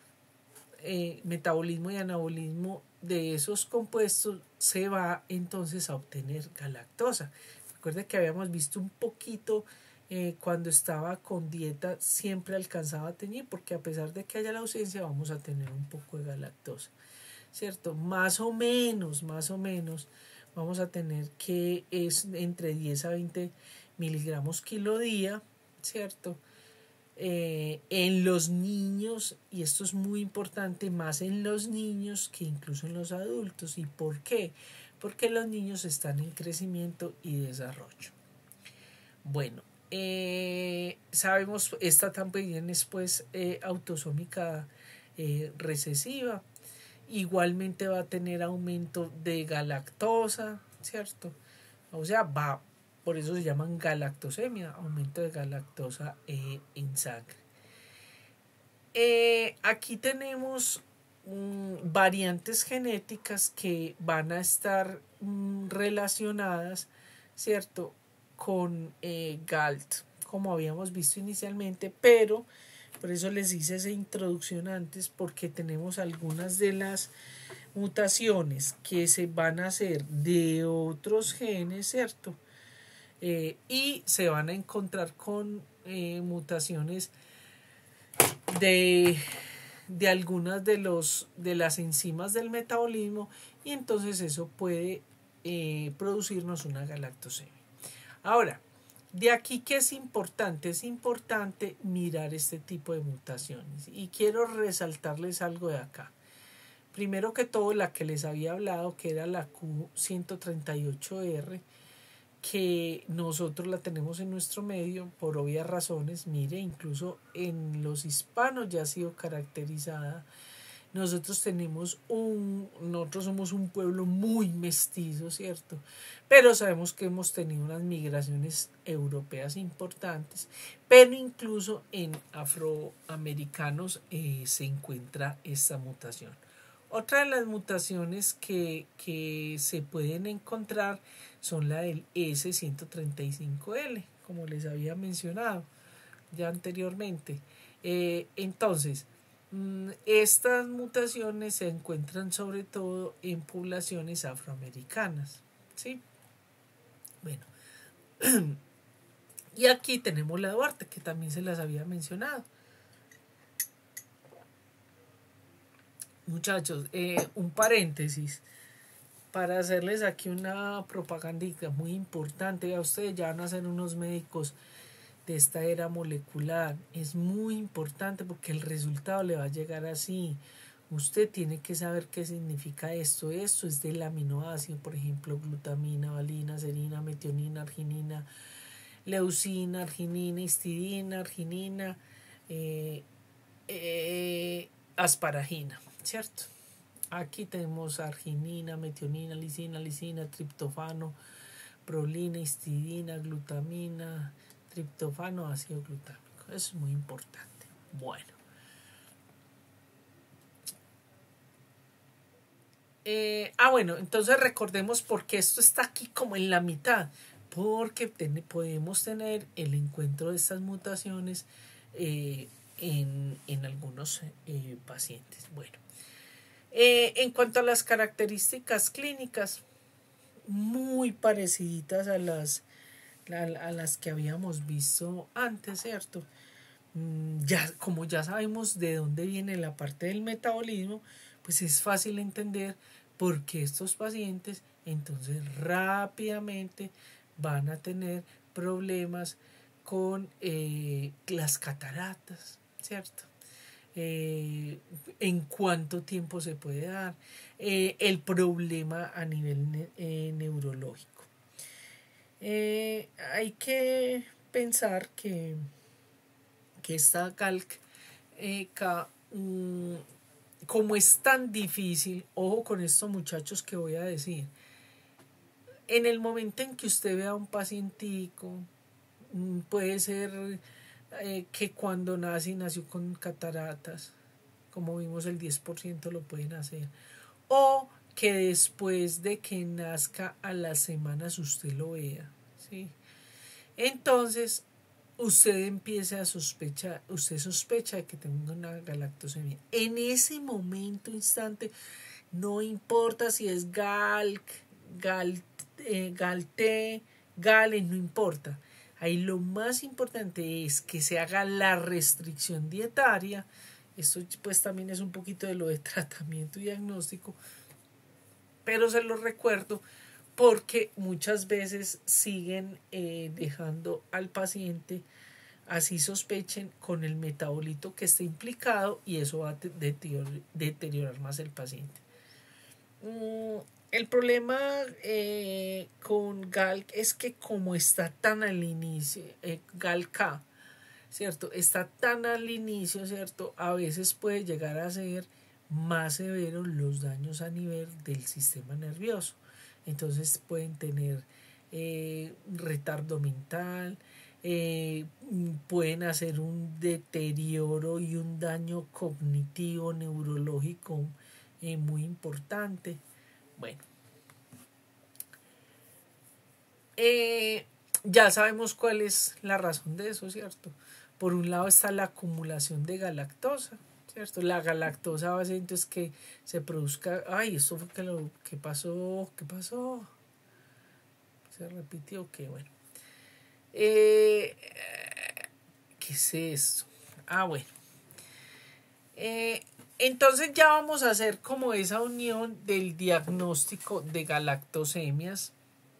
eh, metabolismo y anabolismo de esos compuestos, se va entonces a obtener galactosa. Recuerden que habíamos visto un poquito eh, cuando estaba con dieta, siempre alcanzaba a tener, porque a pesar de que haya la ausencia, vamos a tener un poco de galactosa, ¿cierto? Más o menos, más o menos, vamos a tener que es entre diez a veinte miligramos kilo día, ¿cierto? Eh, en los niños, y esto es muy importante, más en los niños que incluso en los adultos. ¿Y por qué? Porque los niños están en crecimiento y desarrollo. Bueno, eh, sabemos, esta también es pues eh, autosómica eh, recesiva, igualmente va a tener aumento de galactosa, ¿cierto? O sea, va por eso se llaman galactosemia, aumento de galactosa eh, en sangre. Eh, aquí tenemos mmm, variantes genéticas que van a estar mmm, relacionadas, ¿cierto?, con eh, GALT, como habíamos visto inicialmente, pero por eso les hice esa introducción antes, porque tenemos algunas de las mutaciones que se van a hacer de otros genes, ¿cierto? Eh, y se van a encontrar con eh, mutaciones de, de algunas de, los, de las enzimas del metabolismo, y entonces eso puede eh, producirnos una galactosemia. Ahora, de aquí que es importante, es importante mirar este tipo de mutaciones, y quiero resaltarles algo de acá. Primero que todo, la que les había hablado, que era la Q ciento treinta y ocho R, que nosotros la tenemos en nuestro medio por obvias razones. Mire, incluso en los hispanos ya ha sido caracterizada. Nosotros tenemos un, nosotros somos un pueblo muy mestizo, ¿cierto? Pero sabemos que hemos tenido unas migraciones europeas importantes, pero incluso en afroamericanos eh, se encuentra esta mutación. Otra de las mutaciones que, que se pueden encontrar son la del S ciento treinta y cinco L, como les había mencionado ya anteriormente. Eh, entonces, mmm, estas mutaciones se encuentran sobre todo en poblaciones afroamericanas, ¿sí? Bueno, y aquí tenemos la Duarte, que también se las había mencionado. Muchachos, eh, un paréntesis para hacerles aquí una propagandita muy importante. A ustedes ya van a ser unos médicos de esta era molecular. Es muy importante porque el resultado le va a llegar así. Usted tiene que saber qué significa esto. Esto es del aminoácido, por ejemplo, glutamina, valina, serina, metionina, arginina, leucina, arginina, histidina, arginina, eh, eh, asparagina, ¿cierto? Aquí tenemos arginina, metionina, lisina, lisina, triptofano, prolina, histidina, glutamina, triptofano, ácido glutámico. Eso es muy importante. Bueno. Eh, ah, bueno, entonces recordemos por qué esto está aquí como en la mitad. Porque ten, podemos tener el encuentro de estas mutaciones eh, en, en algunos eh, pacientes. Bueno. Eh, en cuanto a las características clínicas, muy parecidas a las, a, a las que habíamos visto antes, ¿cierto? Mm, ya, como ya sabemos de dónde viene la parte del metabolismo, pues es fácil entender por qué estos pacientes entonces rápidamente van a tener problemas con eh, las cataratas, ¿cierto? Eh, en cuánto tiempo se puede dar, eh, el problema a nivel ne eh, neurológico. Eh, hay que pensar que, que esta calc, eh, ca, um, como es tan difícil, ojo con estos muchachos que voy a decir, en el momento en que usted vea a un pacientico, puede ser eh, que cuando nace nació con cataratas, como vimos el diez por ciento lo pueden hacer, o que después de que nazca a las semanas usted lo vea, ¿sí? Entonces usted empieza a sospechar, usted sospecha de que tenga una galactosemia. En ese momento, instante, no importa si es GALC, GALT, eh, GALT, GALE, no importa. Ahí lo más importante es que se haga la restricción dietaria. Esto pues también es un poquito de lo de tratamiento y diagnóstico, pero se lo recuerdo porque muchas veces siguen eh, dejando al paciente así sospechen con el metabolito que esté implicado, y eso va a deteriorar, deteriorar más el paciente. Mm, el problema eh, con GALC es que como está tan al inicio, eh, GALK, ¿cierto? Está tan al inicio, ¿cierto? A veces puede llegar a ser más severos los daños a nivel del sistema nervioso. Entonces pueden tener eh, retardo mental, eh, pueden hacer un deterioro y un daño cognitivo, neurológico eh, muy importante. Bueno, eh, ya sabemos cuál es la razón de eso, ¿cierto? Por un lado está la acumulación de galactosa, ¿cierto? La galactosa va a hacer entonces que se produzca, ay, esto fue que lo que pasó, ¿qué pasó? Se repitió, que bueno. Eh, ¿Qué es esto? Ah, bueno. Eh, entonces ya vamos a hacer como esa unión del diagnóstico de galactosemias,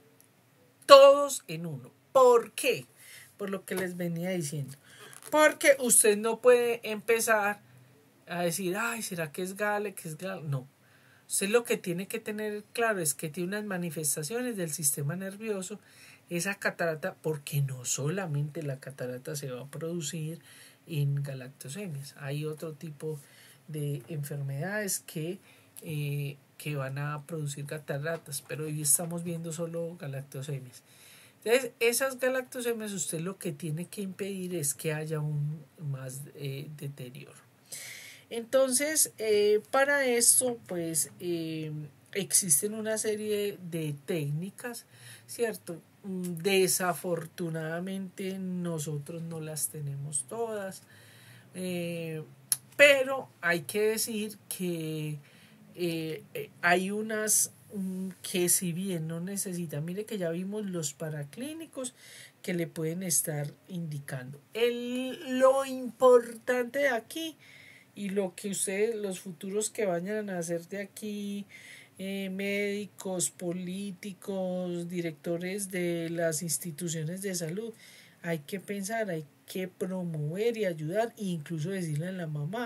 todos en uno. ¿Por qué? Por lo que les venía diciendo. Porque usted no puede empezar a decir, ay, ¿será que es GALE? ¿Que es GALE? No. Usted lo que tiene que tener claro es que tiene unas manifestaciones del sistema nervioso, esa catarata, porque no solamente la catarata se va a producir en galactosemias. Hay otro tipo de enfermedades que, eh, que van a producir cataratas, pero hoy estamos viendo solo galactosemias. Entonces, esas galactosemias usted lo que tiene que impedir es que haya un más eh, deterioro. Entonces, eh, para esto, pues eh, existen una serie de técnicas, ¿cierto? Desafortunadamente nosotros no las tenemos todas, eh, pero hay que decir que eh, hay unas que si bien no necesitan, mire que ya vimos los paraclínicos que le pueden estar indicando. El, lo importante de aquí y lo que ustedes, los futuros que vayan a hacer de aquí, eh, médicos, políticos, directores de las instituciones de salud, hay que pensar, hay que promover y ayudar e incluso decirle a la mamá,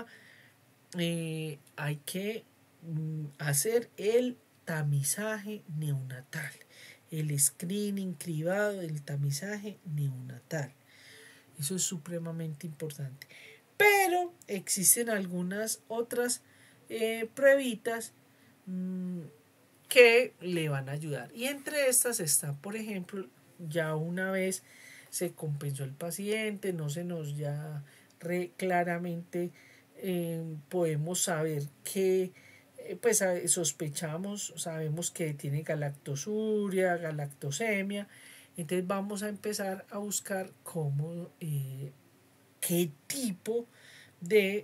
eh, hay que mm, hacer el tamizaje neonatal, el screening cribado del tamizaje neonatal. Eso es supremamente importante. Pero existen algunas otras eh, pruebitas mmm, que le van a ayudar. Y entre estas está, por ejemplo, ya una vez se compensó el paciente, no se nos ya re claramente eh, podemos saber que eh, pues sospechamos, sabemos que tiene galactosuria, galactosemia. Entonces vamos a empezar a buscar cómo eh, qué tipo de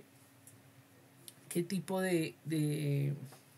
qué tipo de, de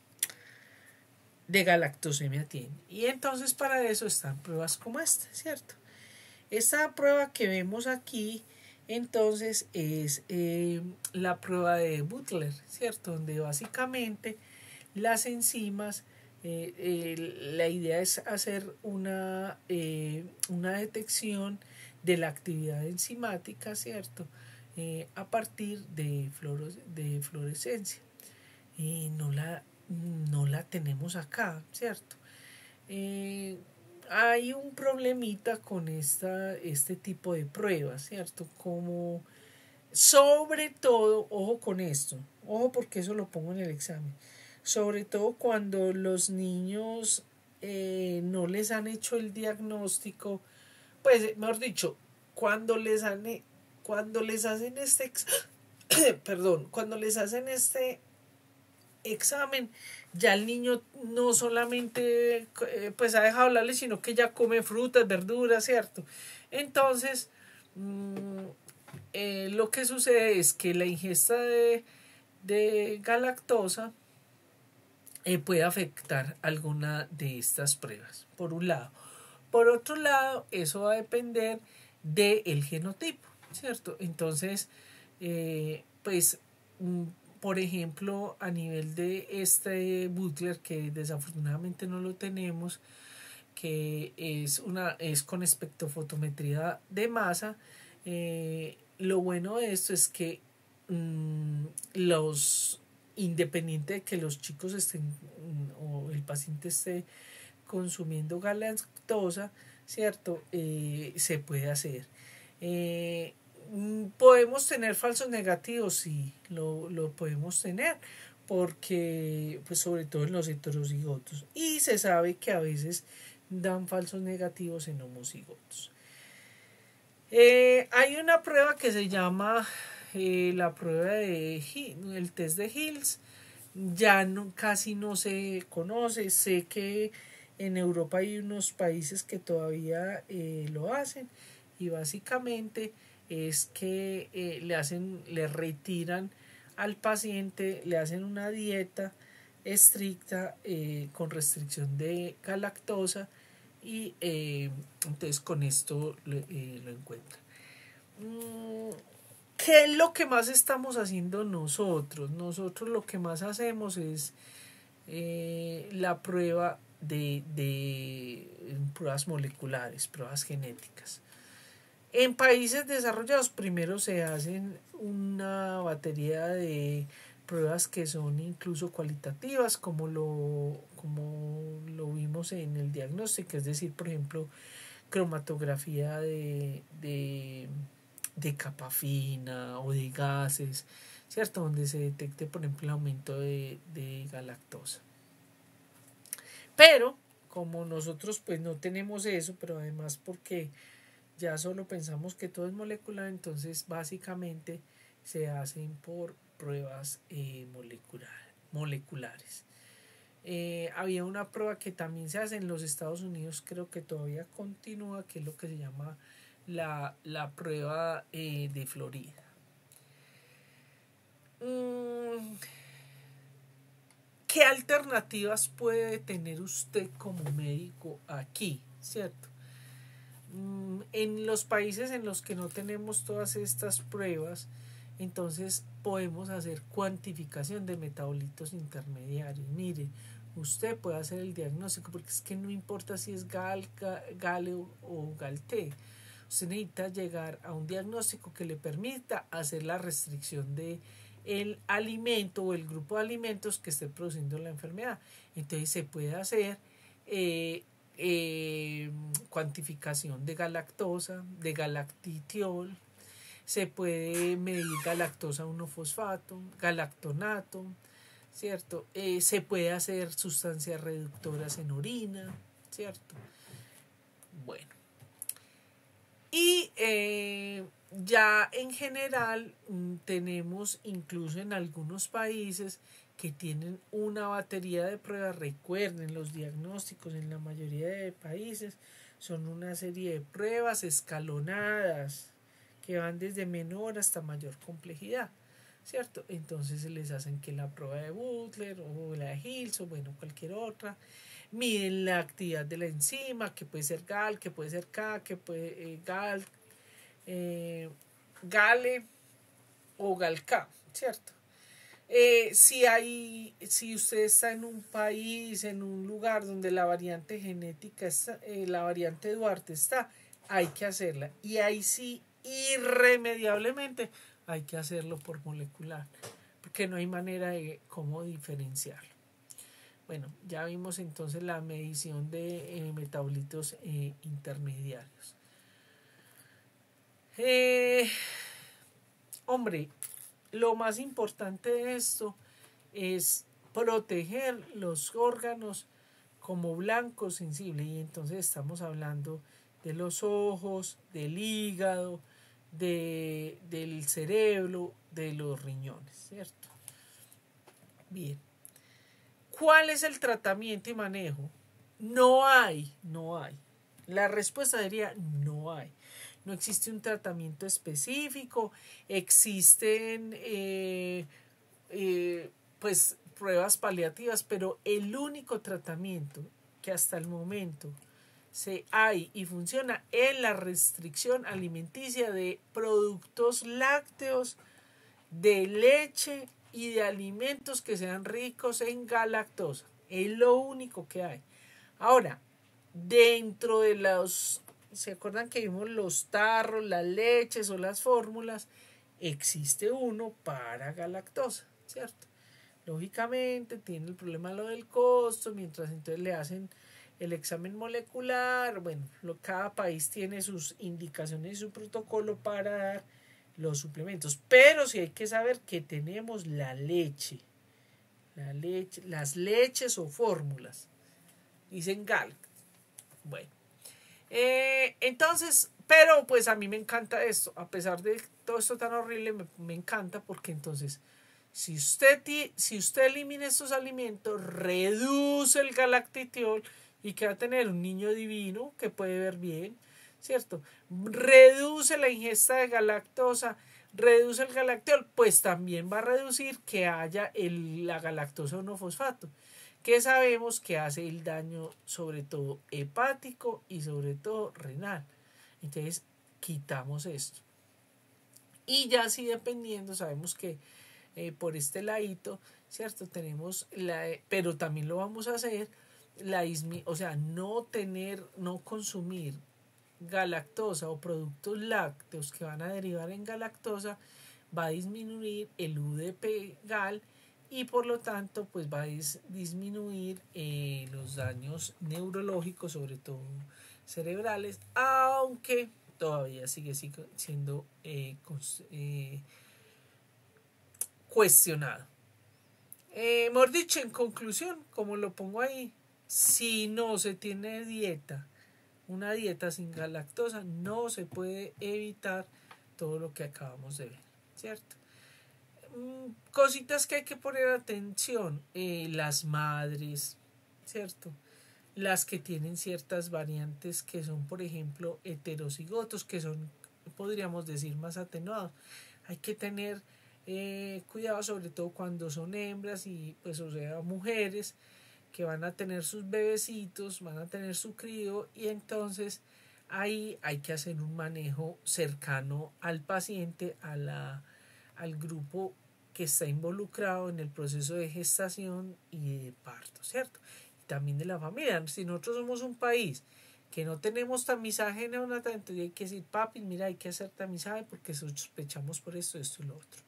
de galactosemia tiene. Y entonces para eso están pruebas como esta, ¿cierto? Esta prueba que vemos aquí entonces es eh, la prueba de Butler, ¿cierto? Donde básicamente las enzimas, eh, eh, la idea es hacer una, eh, una detección de la actividad enzimática, ¿cierto? Eh, a partir de, fluores, de fluorescencia. Eh, no, la, no la tenemos acá, ¿cierto? Eh, hay un problemita con esta, este tipo de pruebas, ¿cierto? Como sobre todo, ojo con esto, ojo porque eso lo pongo en el examen, sobre todo cuando los niños eh, no les han hecho el diagnóstico, pues mejor dicho, cuando les han, cuando les hacen este, ex, perdón, cuando les hacen este examen, ya el niño no solamente eh, pues ha dejado hablarle, sino que ya come frutas, verduras, ¿cierto? Entonces, mmm, eh, lo que sucede es que la ingesta de, de galactosa eh, puede afectar alguna de estas pruebas, por un lado. Por otro lado, eso va a depender del genotipo, ¿cierto? Entonces, eh, pues, mmm, por ejemplo, a nivel de este Butler, que desafortunadamente no lo tenemos, que es, una, es con espectrofotometría de masa, eh, lo bueno de esto es que mmm, los, independiente de que los chicos estén o el paciente esté consumiendo galactosa, ¿cierto? Eh, se puede hacer. Eh, ¿Podemos tener falsos negativos? Sí, lo, lo podemos tener, porque pues sobre todo en los heterocigotos. Y se sabe que a veces dan falsos negativos en homocigotos. Eh, hay una prueba que se llama eh, la prueba de el test de Hills. Ya no, casi no se conoce. Sé que en Europa hay unos países que todavía eh, lo hacen, y básicamente es que eh, le hacen, le retiran al paciente, le hacen una dieta estricta eh, con restricción de galactosa, y eh, entonces con esto eh, lo encuentran. ¿Qué es lo que más estamos haciendo nosotros? Nosotros lo que más hacemos es eh, la prueba de, de pruebas moleculares, pruebas genéticas. En países desarrollados primero se hacen una batería de pruebas que son incluso cualitativas, como lo, como lo vimos en el diagnóstico, es decir, por ejemplo, cromatografía de, de, de capa fina o de gases, ¿cierto? Donde se detecte, por ejemplo, el aumento de, de galactosa. Pero, como nosotros pues no tenemos eso, pero además porque ya solo pensamos que todo es molecular, entonces básicamente se hacen por pruebas eh, molecular, moleculares. Eh, había una prueba que también se hace en los Estados Unidos, creo que todavía continúa, que es lo que se llama la, la prueba eh, de Florida. Mm, ¿Qué alternativas puede tener usted como médico aquí? ¿Cierto? Mm, en los países en los que no tenemos todas estas pruebas, entonces podemos hacer cuantificación de metabolitos intermediarios. Mire, usted puede hacer el diagnóstico, porque es que no importa si es GAL, GALE o GALT. Usted necesita llegar a un diagnóstico que le permita hacer la restricción de el alimento o el grupo de alimentos que esté produciendo la enfermedad. Entonces se puede hacer eh, eh, cuantificación de galactosa, de galactitiol, se puede medir galactosa uno fosfato, galactonato, ¿cierto? Eh, se puede hacer sustancias reductoras en orina, ¿cierto? Bueno. Y eh, ya en general tenemos incluso en algunos países que tienen una batería de pruebas. Recuerden, los diagnósticos en la mayoría de países son una serie de pruebas escalonadas que van desde menor hasta mayor complejidad, ¿cierto? Entonces se les hacen que la prueba de Butler o la de Hills o bueno, cualquier otra. Miden la actividad de la enzima, que puede ser GAL, que puede ser K, que puede eh, GAL, eh, GALE o GALK, ¿cierto? Eh, si hay, si usted está en un país, en un lugar donde la variante genética está, eh, la variante Duarte está, hay que hacerla. Y ahí sí, irremediablemente, hay que hacerlo por molecular, porque no hay manera de cómo diferenciarlo. Bueno, ya vimos entonces la medición de eh, metabolitos eh, intermediarios. Eh, hombre, lo más importante de esto es proteger los órganos como blanco sensible, y entonces estamos hablando de los ojos, del hígado, de, del cerebro, de los riñones, ¿cierto? Bien. ¿Cuál es el tratamiento y manejo? No hay, no hay. La respuesta sería no hay. No existe un tratamiento específico. Existen eh, eh, pues pruebas paliativas, pero el único tratamiento que hasta el momento se hay y funciona es la restricción alimenticia de productos lácteos, de leche y de alimentos que sean ricos en galactosa. Es lo único que hay. Ahora, dentro de los, ¿se acuerdan que vimos los tarros, las leches o las fórmulas? Existe uno para galactosa, ¿cierto? Lógicamente tiene el problema lo del costo, mientras entonces le hacen el examen molecular. Bueno, lo, cada país tiene sus indicaciones y su protocolo para dar los suplementos, pero sí hay que saber que tenemos la leche, la leche, las leches o fórmulas, dicen GAL, Bueno, eh, entonces, pero pues a mí me encanta esto, a pesar de todo esto tan horrible, me, me encanta porque entonces, si usted, si usted elimina estos alimentos, reduce el galactitiol y que va a tener un niño divino que puede ver bien, ¿cierto? Reduce la ingesta de galactosa, reduce el galactiol, pues también va a reducir que haya el, la galactosa no fosfato, que sabemos que hace el daño sobre todo hepático y sobre todo renal. Entonces quitamos esto. Y ya así dependiendo, sabemos que eh, por este ladito, ¿cierto? Tenemos la, pero también lo vamos a hacer, la ismi, o sea, no tener, no consumir galactosa o productos lácteos que van a derivar en galactosa, va a disminuir el U D P gal y por lo tanto pues va a dis disminuir eh, los daños neurológicos, sobre todo cerebrales, aunque todavía sigue, sigue siendo eh, eh, cuestionado. Eh, mejor dicho, en conclusión, como lo pongo ahí, si no se tiene dieta, una dieta sin galactosa, no se puede evitar todo lo que acabamos de ver, ¿cierto? Cositas que hay que poner atención, eh, las madres, ¿cierto? Las que tienen ciertas variantes que son, por ejemplo, heterocigotos, que son, podríamos decir, más atenuados. Hay que tener eh, cuidado, sobre todo cuando son hembras y, pues, o sea, mujeres que van a tener sus bebecitos, van a tener su crío y entonces ahí hay que hacer un manejo cercano al paciente, a la, al grupo que está involucrado en el proceso de gestación y de parto, ¿cierto? Y también de la familia. Si nosotros somos un país que no tenemos tamizaje neonatal, entonces hay que decir, papi, mira, hay que hacer tamizaje porque sospechamos por esto, esto y lo otro.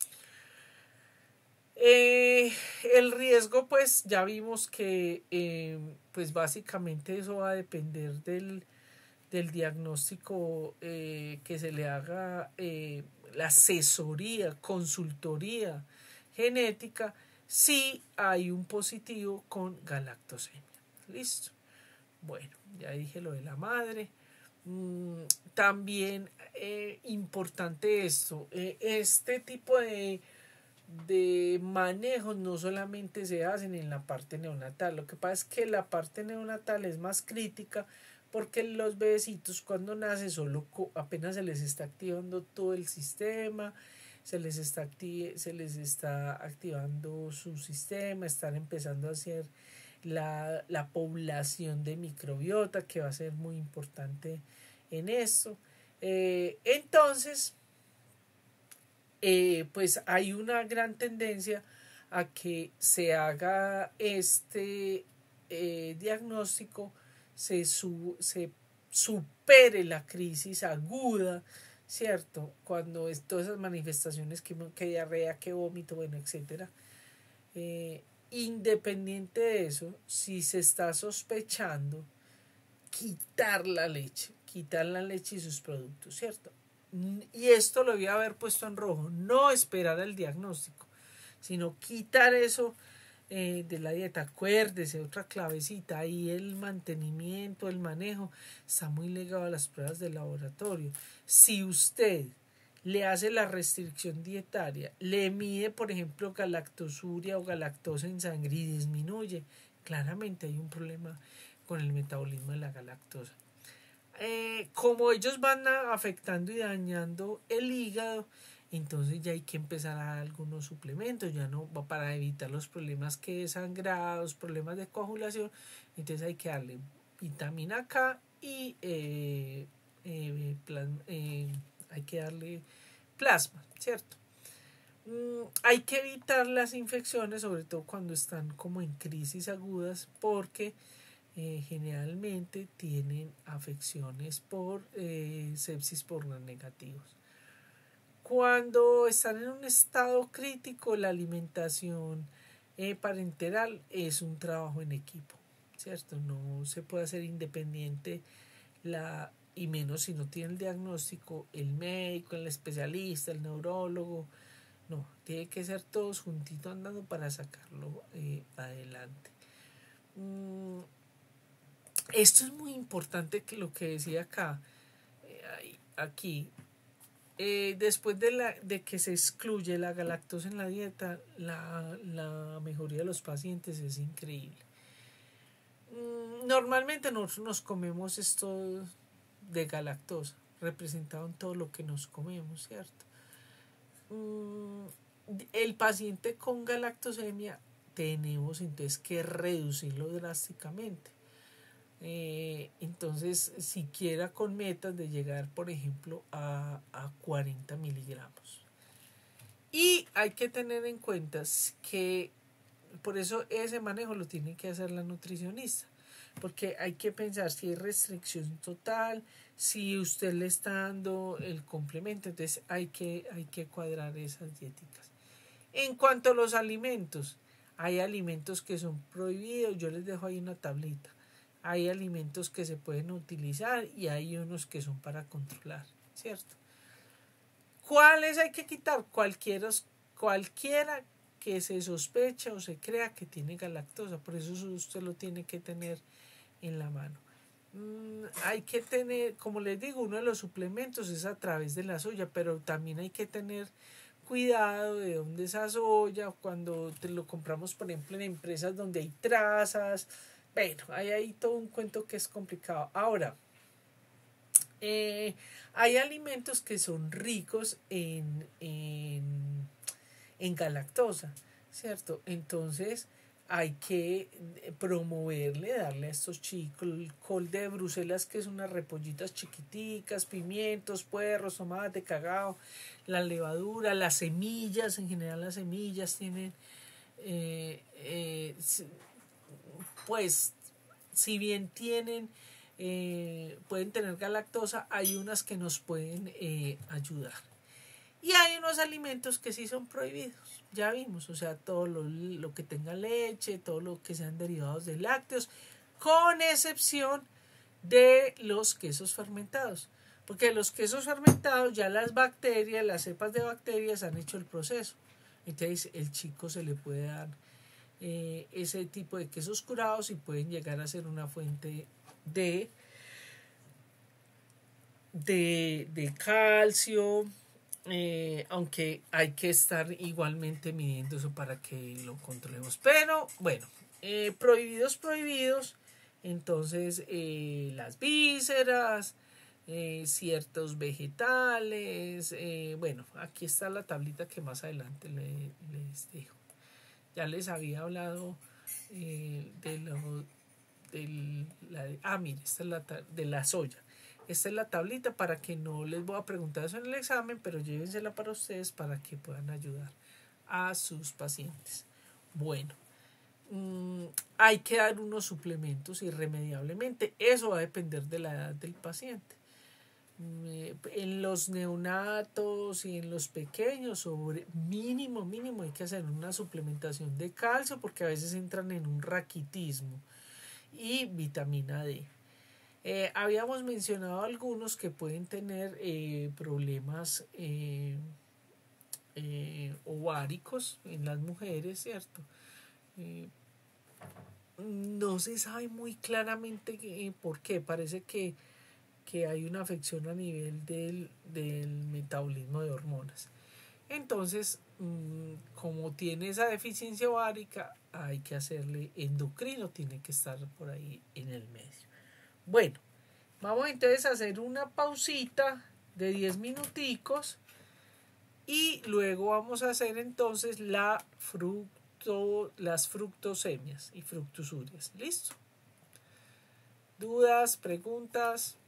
Eh, el riesgo, pues ya vimos que eh, pues básicamente eso va a depender del, del diagnóstico eh, que se le haga, eh, la asesoría, consultoría genética, si hay un positivo con galactosemia. Listo. Bueno, ya dije lo de la madre. Mm, también eh, importante esto, eh, este tipo de de manejos no solamente se hacen en la parte neonatal. Lo que pasa es que la parte neonatal es más crítica porque los bebecitos cuando nacen solo apenas se les está activando todo el sistema, se les está, active, se les está activando su sistema, están empezando a hacer la, la población de microbiota, que va a ser muy importante en esto. Eh, entonces, Eh, pues hay una gran tendencia a que se haga este eh, diagnóstico, se, su, se supere la crisis aguda, ¿cierto? Cuando es todas esas manifestaciones, que, que diarrea, que vómito, bueno, etcétera. Eh, independiente de eso, si se está sospechando, quitar la leche, quitar la leche y sus productos, ¿cierto? Y esto lo voy a haber puesto en rojo, no esperar el diagnóstico, sino quitar eso eh, de la dieta. Acuérdese, otra clavecita, ahí el mantenimiento, el manejo, está muy ligado a las pruebas de laboratorio. Si usted le hace la restricción dietaria, le mide, por ejemplo, galactosuria o galactosa en sangre y disminuye, claramente hay un problema con el metabolismo de la galactosa. Eh, como ellos van a, afectando y dañando el hígado, entonces ya hay que empezar a dar algunos suplementos, ya no va para evitar los problemas que de sangrados, problemas de coagulación. Entonces hay que darle vitamina K y eh, eh, plasma, eh, hay que darle plasma, ¿cierto? Mm, hay que evitar las infecciones, sobre todo cuando están como en crisis agudas, porque Eh, generalmente tienen afecciones por eh, sepsis por gram negativos. Cuando están en un estado crítico, la alimentación eh, parenteral es un trabajo en equipo, ¿cierto? No se puede hacer independiente, la, y menos si no tiene el diagnóstico, el médico, el especialista, el neurólogo. No, tiene que ser todos juntitos andando para sacarlo eh, adelante. Mm, Esto es muy importante, que lo que decía acá, eh, aquí, eh, después de, la, de que se excluye la galactosa en la dieta, la, la mejoría de los pacientes es increíble. Mm, normalmente nosotros nos comemos esto de galactosa, representado en todo lo que nos comemos, ¿cierto? Mm, el paciente con galactosemia tenemos entonces que reducirlo drásticamente. Eh, entonces, siquiera con metas de llegar, por ejemplo, a, a cuarenta miligramos. Y hay que tener en cuenta que por eso ese manejo lo tiene que hacer la nutricionista, porque hay que pensar si hay restricción total, si usted le está dando el complemento, entonces hay que, hay que cuadrar esas dieticas. En cuanto a los alimentos, hay alimentos que son prohibidos, yo les dejo ahí una tablita. Hay alimentos que se pueden utilizar y hay unos que son para controlar, ¿cierto? ¿Cuáles hay que quitar? Cualquiera, cualquiera que se sospecha o se crea que tiene galactosa, por eso usted lo tiene que tener en la mano. Mm, hay que tener, como les digo, uno de los suplementos es a través de la soya, pero también hay que tener cuidado de dónde es esa soya, cuando te lo compramos, por ejemplo, en empresas donde hay trazas. Bueno, hay ahí todo un cuento que es complicado. Ahora, eh, hay alimentos que son ricos en, en, en galactosa, ¿cierto? Entonces hay que promoverle, darle a estos chicos el col de Bruselas, que es unas repollitas chiquiticas, pimientos, puerros, tomate, cacao, la levadura, las semillas, en general las semillas tienen... Eh, eh, pues si bien tienen eh, pueden tener galactosa, hay unas que nos pueden eh, ayudar, y hay unos alimentos que sí son prohibidos, ya vimos, o sea, todo lo, lo que tenga leche, todo lo que sean derivados de lácteos, con excepción de los quesos fermentados, porque los quesos fermentados ya las bacterias, las cepas de bacterias han hecho el proceso, entonces el chico se le puede dar Eh, ese tipo de quesos curados y pueden llegar a ser una fuente de de, de calcio, eh, aunque hay que estar igualmente midiendo eso para que lo controlemos, pero bueno, eh, prohibidos prohibidos entonces eh, las vísceras, eh, ciertos vegetales, eh, bueno, aquí está la tablita que más adelante le, les dejo. Ya les había hablado eh, de lo de la, ah, mire, esta es la de la soya. Esta es la tablita, para que no les voy a preguntar eso en el examen, pero llévensela para ustedes para que puedan ayudar a sus pacientes. Bueno, mmm, hay que dar unos suplementos irremediablemente. Eso va a depender de la edad del paciente. En los neonatos y en los pequeños, sobre mínimo, mínimo hay que hacer una suplementación de calcio, porque a veces entran en un raquitismo, y vitamina D. Eh, habíamos mencionado algunos que pueden tener eh, problemas eh, eh, ováricos en las mujeres, ¿cierto? Eh, no se sabe muy claramente que, por qué, parece que que hay una afección a nivel del, del metabolismo de hormonas. Entonces, mmm, como tiene esa deficiencia ovárica, hay que hacerle endocrino, tiene que estar por ahí en el medio. Bueno, vamos entonces a hacer una pausita de diez minuticos y luego vamos a hacer entonces la fructo, las fructosemias y fructusurias. ¿Listo? ¿Dudas? ¿Preguntas?